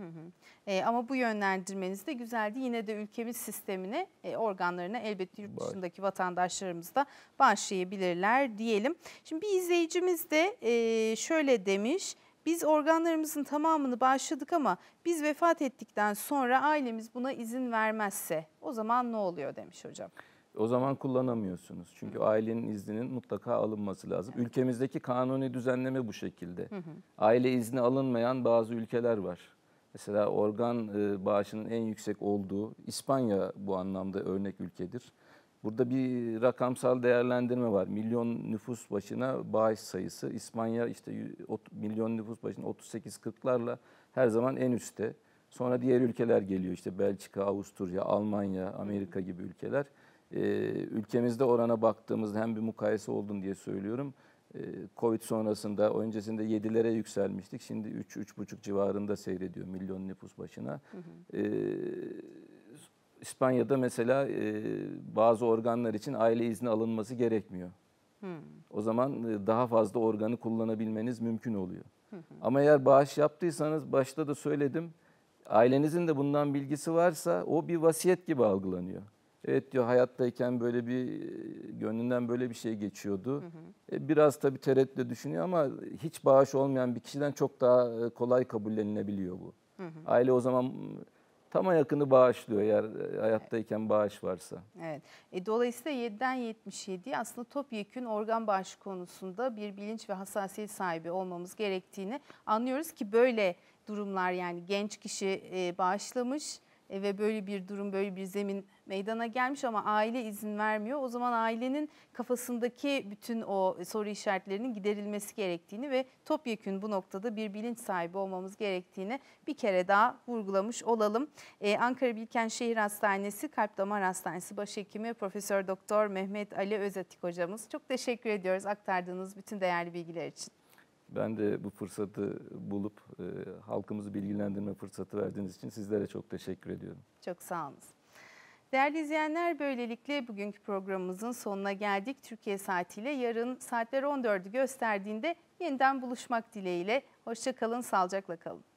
Ama bu yönlendirmeniz de güzeldi. Yine de ülkemiz sistemine organlarını elbette yurt dışındaki vatandaşlarımız da bağışlayabilirler diyelim. Şimdi bir izleyicimiz de şöyle demiş. Biz organlarımızın tamamını bağışladık ama biz vefat ettikten sonra ailemiz buna izin vermezse o zaman ne oluyor demiş hocam. O zaman kullanamıyorsunuz. Çünkü ailenin izninin mutlaka alınması lazım. Evet. Ülkemizdeki kanuni düzenleme bu şekilde. Aile izni alınmayan bazı ülkeler var. Mesela organ bağışının en yüksek olduğu İspanya bu anlamda örnek ülkedir. Burada bir rakamsal değerlendirme var. Milyon nüfus başına bağış sayısı. İspanya işte milyon nüfus başına 38-40'larla her zaman en üstte. Sonra diğer ülkeler geliyor işte Belçika, Avusturya, Almanya, Amerika gibi ülkeler. Ülkemizde orana baktığımızda hem bir mukayese oldun diye söylüyorum. Covid sonrasında öncesinde 7'lere yükselmiştik. Şimdi 3-3,5 civarında seyrediyor milyon nüfus başına. İspanya'da mesela bazı organlar için aile izni alınması gerekmiyor. O zaman daha fazla organı kullanabilmeniz mümkün oluyor. Ama eğer bağış yaptıysanız başta da söyledim. Ailenizin de bundan bilgisi varsa o bir vasiyet gibi algılanıyor. Evet diyor hayattayken böyle gönlünden böyle bir şey geçiyordu. Biraz tabii tereddütle düşünüyor ama hiç bağış olmayan bir kişiden çok daha kolay kabullenilebiliyor bu. Aile o zaman tam yakını bağışlıyor eğer hayattayken bağış varsa. Evet. Dolayısıyla 7'den 77'ye aslında topyekün organ bağışı konusunda bir bilinç ve hassasiyet sahibi olmamız gerektiğini anlıyoruz ki böyle durumlar yani genç kişi bağışlamış ve böyle bir durum, böyle bir zemin meydana gelmiş ama aile izin vermiyor. O zaman ailenin kafasındaki bütün o soru işaretlerinin giderilmesi gerektiğini ve topyekün bu noktada bir bilinç sahibi olmamız gerektiğini bir kere daha vurgulamış olalım. Ankara Bilkent Şehir Hastanesi Kalp Damar Hastanesi Başhekimi Profesör Doktor Mehmet Ali Özatik hocamız. Çok teşekkür ediyoruz aktardığınız bütün değerli bilgiler için. Ben de bu fırsatı bulup halkımızı bilgilendirme fırsatı verdiğiniz için sizlere çok teşekkür ediyorum. Çok sağ olun. Değerli izleyenler, böylelikle bugünkü programımızın sonuna geldik. Türkiye saatiyle yarın saatler 14'ü gösterdiğinde yeniden buluşmak dileğiyle. Hoşça kalın, sağlıcakla kalın.